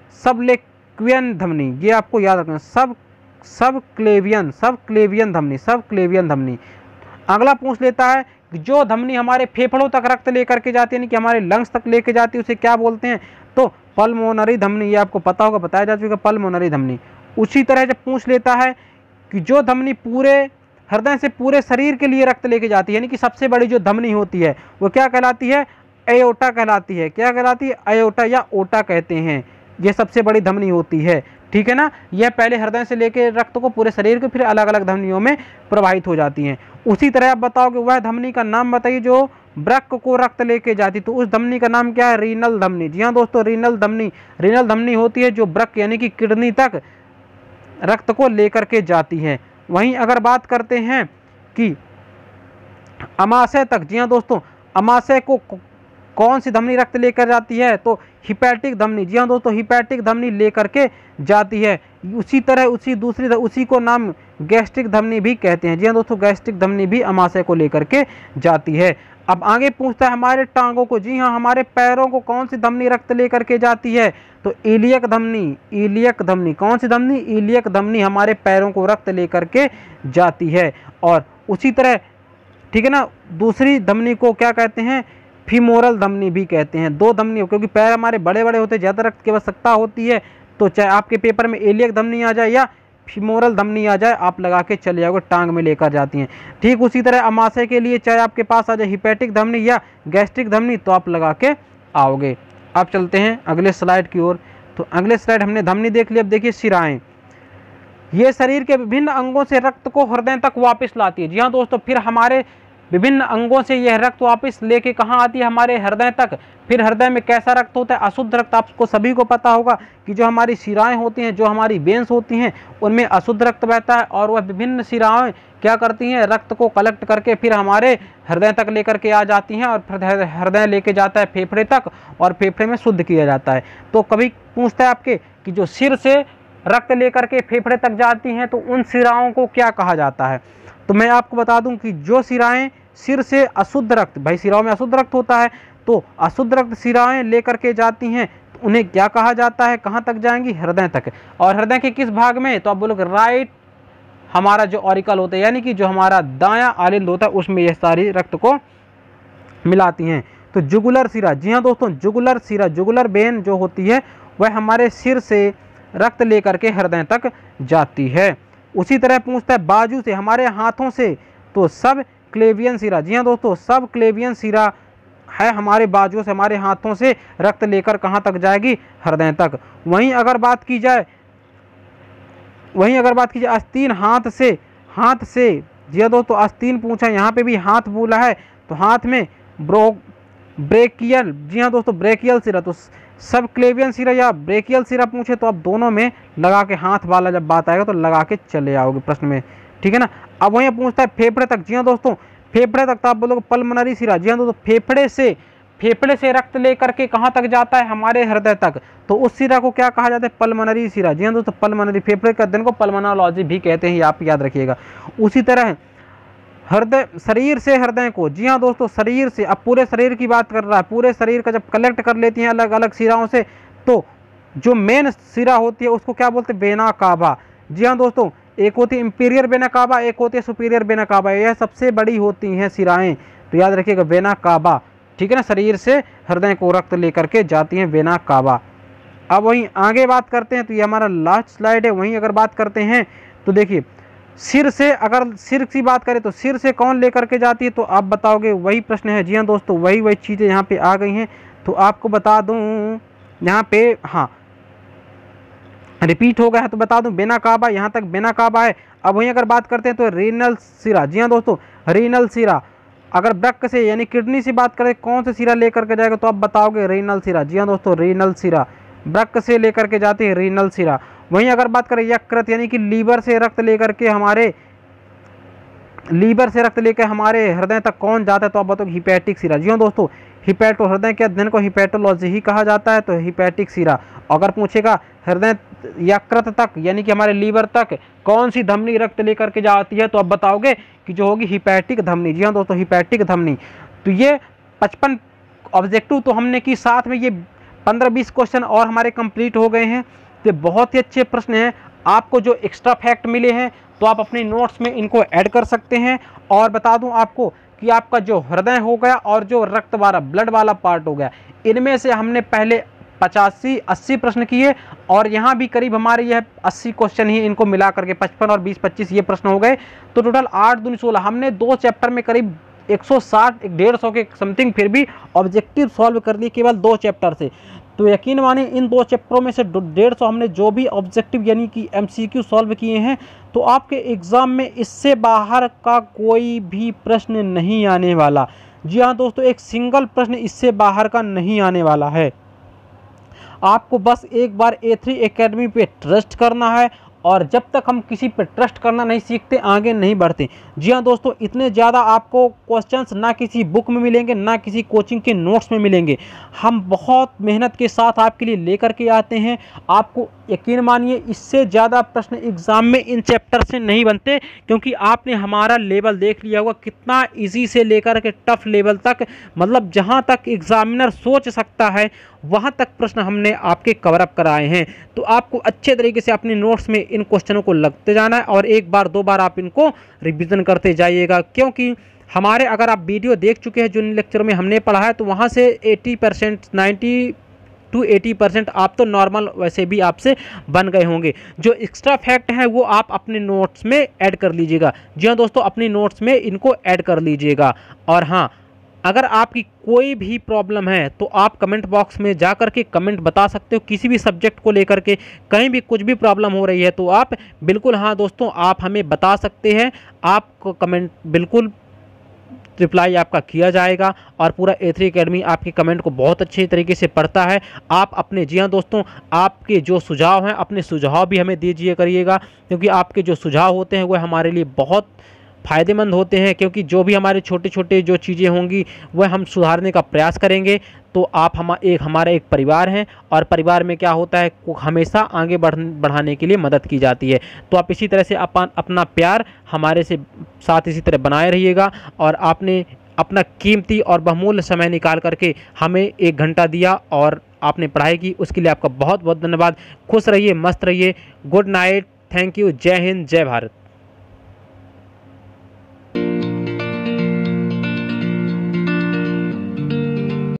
सबक्लेवियन धमनी। ये आपको याद रखना, सब सब क्लेवियन सब क्लेवियन धमनी सब क्लेवियन धमनी। अगला पूछ लेता है कि जो धमनी हमारे फेफड़ों तक रक्त लेकर के जाती है यानी कि हमारे लंग्स तक लेके जाती है उसे क्या बोलते हैं, तो पल्मोनरी धमनी। ये आपको पता होगा, बताया जा चुका, पल्मोनरी धमनी। उसी तरह जब पूछ लेता है कि जो धमनी पूरे हृदय से पूरे शरीर के लिए रक्त लेके जाती है यानी कि सबसे बड़ी जो धमनी होती है वो क्या कहलाती है, एओर्टा कहलाती है। क्या कहलाती है, एओर्टा या ओटा कहते हैं। ये सबसे बड़ी धमनी होती है, ठीक है ना। यह पहले हृदय से लेके रक्त को पूरे शरीर के फिर अलग अलग धमनियों में प्रवाहित हो जाती हैं। उसी तरह आप बताओ कि वह धमनी का नाम बताइए जो वृक्क को रक्त लेके जाती, तो उस धमनी का नाम क्या है, रीनल धमनी। जी हाँ दोस्तों, रीनल धमनी रीनल धमनी होती है जो वृक्क यानी कि किडनी तक रक्त को लेकर के जाती है। वहीं अगर बात करते हैं कि अमाशय तक, जी हाँ दोस्तों, अमाशय को कौन सी धमनी रक्त लेकर जाती है, तो हिपैटिक धमनी। जी हाँ दोस्तों, हिपैटिक धमनी लेकर के जाती है। उसी तरह उसी दूसरी उसी को नाम गैस्ट्रिक धमनी भी कहते हैं। जी हाँ दोस्तों, गैस्ट्रिक धमनी भी अमाशय को लेकर के जाती है। अब आगे पूछता है हमारे टांगों को, जी हाँ, हमारे पैरों को कौन सी धमनी रक्त लेकर के जाती है, तो इलियक धमनी। इलियक धमनी, कौन सी धमनी, इलियक धमनी हमारे पैरों को रक्त लेकर के जाती है। और उसी तरह, ठीक है ना, दूसरी धमनी को क्या कहते हैं, फीमोरल धमनी भी कहते हैं। दो धमनी, क्योंकि पैर हमारे बड़े बड़े होते हैं, ज़्यादा रक्त की आवश्यकता होती है, तो चाहे आपके पेपर में इलियक धमनी आ जाए या फीमोरल धमनी आ जाए, आप लगा के चले जाओगे, टांग में लेकर जाती हैं। ठीक उसी तरह अमाशय के लिए चाहे आपके पास आ जाए हिपैटिक धमनी या गैस्ट्रिक धमनी, तो आप लगा के आओगे। अब चलते हैं अगले स्लाइड की ओर। तो अगले स्लाइड हमने धमनी देख ली। अब देखिए शिराएं, ये शरीर के विभिन्न अंगों से रक्त को हृदय तक वापस लाती है। जी हाँ दोस्तों, फिर हमारे विभिन्न अंगों से यह रक्त वापस लेके कहाँ आती है, हमारे हृदय तक। फिर हृदय में कैसा रक्त होता है, अशुद्ध रक्त। आपको सभी को पता होगा कि जो हमारी शिराएं होती हैं, जो हमारी वेन्स होती हैं, उनमें अशुद्ध रक्त बहता है और वह विभिन्न शिराएं क्या करती हैं, रक्त को कलेक्ट करके फिर हमारे हृदय तक लेकर के आ जाती हैं और फिर हृदय लेके जाता है फेफड़े तक और फेफड़े में शुद्ध किया जाता है। तो कभी पूछता है आपके कि जो सिर से रक्त लेकर के फेफड़े तक जाती हैं तो उन शिराओं को क्या कहा जाता है, तो मैं आपको बता दूं कि जो शिराएं सिर से अशुद्ध रक्त, भाई शिराओं में अशुद्ध रक्त होता है, तो अशुद्ध रक्त शिराएं लेकर के जाती हैं तो उन्हें क्या कहा जाता है, कहाँ तक जाएंगी, हृदय तक। और हृदय के किस भाग में, तो आप बोलोगे राइट, हमारा जो ऑरिकल होता है यानी कि जो हमारा दायां आलिंद होता है उसमें यह सारी रक्त को मिलाती हैं। तो जुगुलर सिरा, जी हाँ दोस्तों, जुगुलर सिरा, जुगुलर वेन जो होती है वह हमारे सिर से रक्त लेकर के हृदय तक जाती है। उसी तरह पूछता है बाजू से, हमारे हाथों से, तो सब क्लेवियन सिरा, जी हाँ दोस्तों, सब क्लेवियन सिरा है हमारे बाजुओं से, हमारे हाथों से रक्त लेकर कहाँ तक जाएगी, हृदय तक। वहीं अगर बात की जाए वहीं अगर बात की जाए आस्तीन, हाथ से, हाथ से, जी हाँ दोस्तों, आस्तीन पूछा, यहाँ पे भी हाथ बोला है, तो हाथ में ब्रो ब्रेकियल, जी हाँ दोस्तों, ब्रेकियल सिरा, तो सब क्लेवियन सिरा या ब्रेकियल सिरा पूछे तो आप दोनों में लगा के, हाथ वाला जब बात आएगा तो लगा के चले आओगे प्रश्न में, ठीक है ना। अब वहीं पूछता है फेफड़े तक, जी हाँ दोस्तों, फेफड़े तक, तो आप बोलोगे पल्मोनरी सिरा, जी हाँ दोस्तों, फेफड़े से, फेफड़े से रक्त लेकर के कहाँ तक जाता है, हमारे हृदय तक, तो उस सिरा को क्या कहा जाता है, पल्मोनरी सिरा, जी हाँ दोस्तों, पल्मोनरी, फेफड़े के अध्ययन को पल्मोनोलॉजी भी कहते हैं, आप याद रखिएगा। उसी तरह हृदय, शरीर से हृदय को, जी हाँ दोस्तों, शरीर से, अब पूरे शरीर की बात कर रहा है, पूरे शरीर का जब कलेक्ट कर लेती हैं अलग अलग सिराओं से, तो जो मेन सिरा होती है उसको क्या बोलते हैं, वेना कावा, जी हाँ दोस्तों, एक होती है इंपीरियर वेना कावा, एक होती है सुपीरियर वेना कावा, यह सबसे बड़ी होती हैं सिराएं, तो याद रखिएगा वेना कावा, ठीक है ना, शरीर से हृदय को रक्त लेकर के जाती हैं वेना कावा। अब वहीं आगे बात करते हैं, तो ये हमारा लास्ट स्लाइड है, वहीं अगर बात करते हैं तो देखिए सिर से, अगर सिर की बात करें तो सिर से कौन लेकर के जाती है, तो आप बताओगे, वही प्रश्न है, जी हाँ दोस्तों, वही वही चीज़ें यहाँ पे आ गई हैं, तो आपको बता दूँ यहाँ पे, हाँ रिपीट हो गया है तो बता दूं, बेना काबा, यहाँ तक बेना काबा है। अब वहीं अगर बात करते हैं तो रीनल सिरा, जी हाँ दोस्तों, रीनल सिरा, अगर वृक्क से यानी किडनी से बात करें कौन से सिरा लेकर के जाएगा, तो आप बताओगे रीनल सिरा, जी हाँ दोस्तों, रीनल सिरा, वृक्क से लेकर के जाते हैं रीनल सिरा। वहीं अगर बात करें यकृत यानी कि लीवर से रक्त लेकर के हमारे लीवर से रक्त लेकर हमारे हृदय तक कौन जाता है, तो आप बताओगे हिपैटिक सिरा, जी हाँ दोस्तों, हिपैटो, हृदय के अध्ययन को हिपैटोलॉजी ही कहा जाता है, तो हिपैटिक सिरा। अगर पूछेगा हृदय यकृत तक यानी कि हमारे लीवर तक कौन सी धमनी रक्त लेकर के जाती है, तो आप बताओगे कि जो होगी हिपैटिक धमनी, जी हाँ दोस्तों, हिपैटिक धमनी। तो ये पचपन ऑब्जेक्टिव तो हमने की, साथ में ये पंद्रह बीस क्वेश्चन और हमारे कंप्लीट हो गए हैं। तो बहुत ही अच्छे प्रश्न हैं, आपको जो एक्स्ट्रा फैक्ट मिले हैं तो आप अपने नोट्स में इनको ऐड कर सकते हैं। और बता दूं आपको कि आपका जो हृदय हो गया और जो रक्त वाला ब्लड वाला पार्ट हो गया, इनमें से हमने पहले पचासी अस्सी प्रश्न किए और यहाँ भी करीब हमारे यह अस्सी क्वेश्चन ही इनको मिला करके पचपन और बीस पच्चीस ये प्रश्न हो गए। तो टोटल आठ दूनी सोलह, हमने दो चैप्टर में करीब एक सौ साठ एक डेढ़ सौ के समथिंग फिर भी ऑब्जेक्टिव सॉल्व कर लिए केवल दो चैप्टर से। तो यकीन मानिए इन दो चैप्टरों में से डेढ़ सौ हमने जो भी ऑब्जेक्टिव यानी कि एमसीक्यू सॉल्व किए हैं, तो आपके एग्ज़ाम में इससे बाहर का कोई भी प्रश्न नहीं आने वाला। जी हाँ दोस्तों, एक सिंगल प्रश्न इससे बाहर का नहीं आने वाला है। आपको बस एक बार ए थ्री एकेडमी पे ट्रस्ट करना है, और जब तक हम किसी पे ट्रस्ट करना नहीं सीखते आगे नहीं बढ़ते। जी हाँ दोस्तों, इतने ज़्यादा आपको क्वेश्चंस ना किसी बुक में मिलेंगे ना किसी कोचिंग के नोट्स में मिलेंगे। हम बहुत मेहनत के साथ आपके लिए लेकर के आते हैं। आपको यकीन मानिए इससे ज़्यादा प्रश्न एग्ज़ाम में इन चैप्टर से नहीं बनते, क्योंकि आपने हमारा लेवल देख लिया होगा कितना ईजी से लेकर के टफ लेवल तक, मतलब जहाँ तक एग्जामिनर सोच सकता है वहाँ तक प्रश्न हमने आपके कवर अप कराए हैं। तो आपको अच्छे तरीके से अपने नोट्स में इन क्वेश्चनों को लगते जाना है और एक बार दो बार आप इनको रिवीजन करते जाइएगा, क्योंकि हमारे अगर आप वीडियो देख चुके हैं जिन लेक्चर में हमने पढ़ा है तो वहाँ से अस्सी परसेंट नाइन्टी टू अस्सी परसेंट आप तो नॉर्मल वैसे भी आपसे बन गए होंगे। जो एक्स्ट्रा फैक्ट है वो आप अपने नोट्स में ऐड कर लीजिएगा। जी हाँ दोस्तों, अपने नोट्स में इनको ऐड कर लीजिएगा। और हाँ, अगर आपकी कोई भी प्रॉब्लम है तो आप कमेंट बॉक्स में जा कर के कमेंट बता सकते हो, किसी भी सब्जेक्ट को लेकर के कहीं भी कुछ भी प्रॉब्लम हो रही है तो आप बिल्कुल, हाँ दोस्तों, आप हमें बता सकते हैं। आपको कमेंट बिल्कुल रिप्लाई आपका किया जाएगा और पूरा ए थ्री एकेडमी आपके कमेंट को बहुत अच्छे तरीके से पढ़ता है। आप अपने, जी हाँ दोस्तों, आपके जो सुझाव हैं अपने सुझाव भी हमें दीजिए करिएगा, क्योंकि आपके जो सुझाव होते हैं वो हमारे लिए बहुत फ़ायदेमंद होते हैं, क्योंकि जो भी हमारे छोटे छोटे जो चीज़ें होंगी वह हम सुधारने का प्रयास करेंगे। तो आप हम एक हमारा एक परिवार हैं और परिवार में क्या होता है, हमेशा आगे बढ़ बढ़ाने के लिए मदद की जाती है। तो आप इसी तरह से अपन अपना प्यार हमारे से साथ इसी तरह बनाए रहिएगा। और आपने अपना कीमती और बहुमूल्य समय निकाल करके हमें एक घंटा दिया और आपने पढ़ाई की, उसके लिए आपका बहुत बहुत धन्यवाद। खुश रहिए, मस्त रहिए। गुड नाइट, थैंक यू, जय हिंद, जय भारत।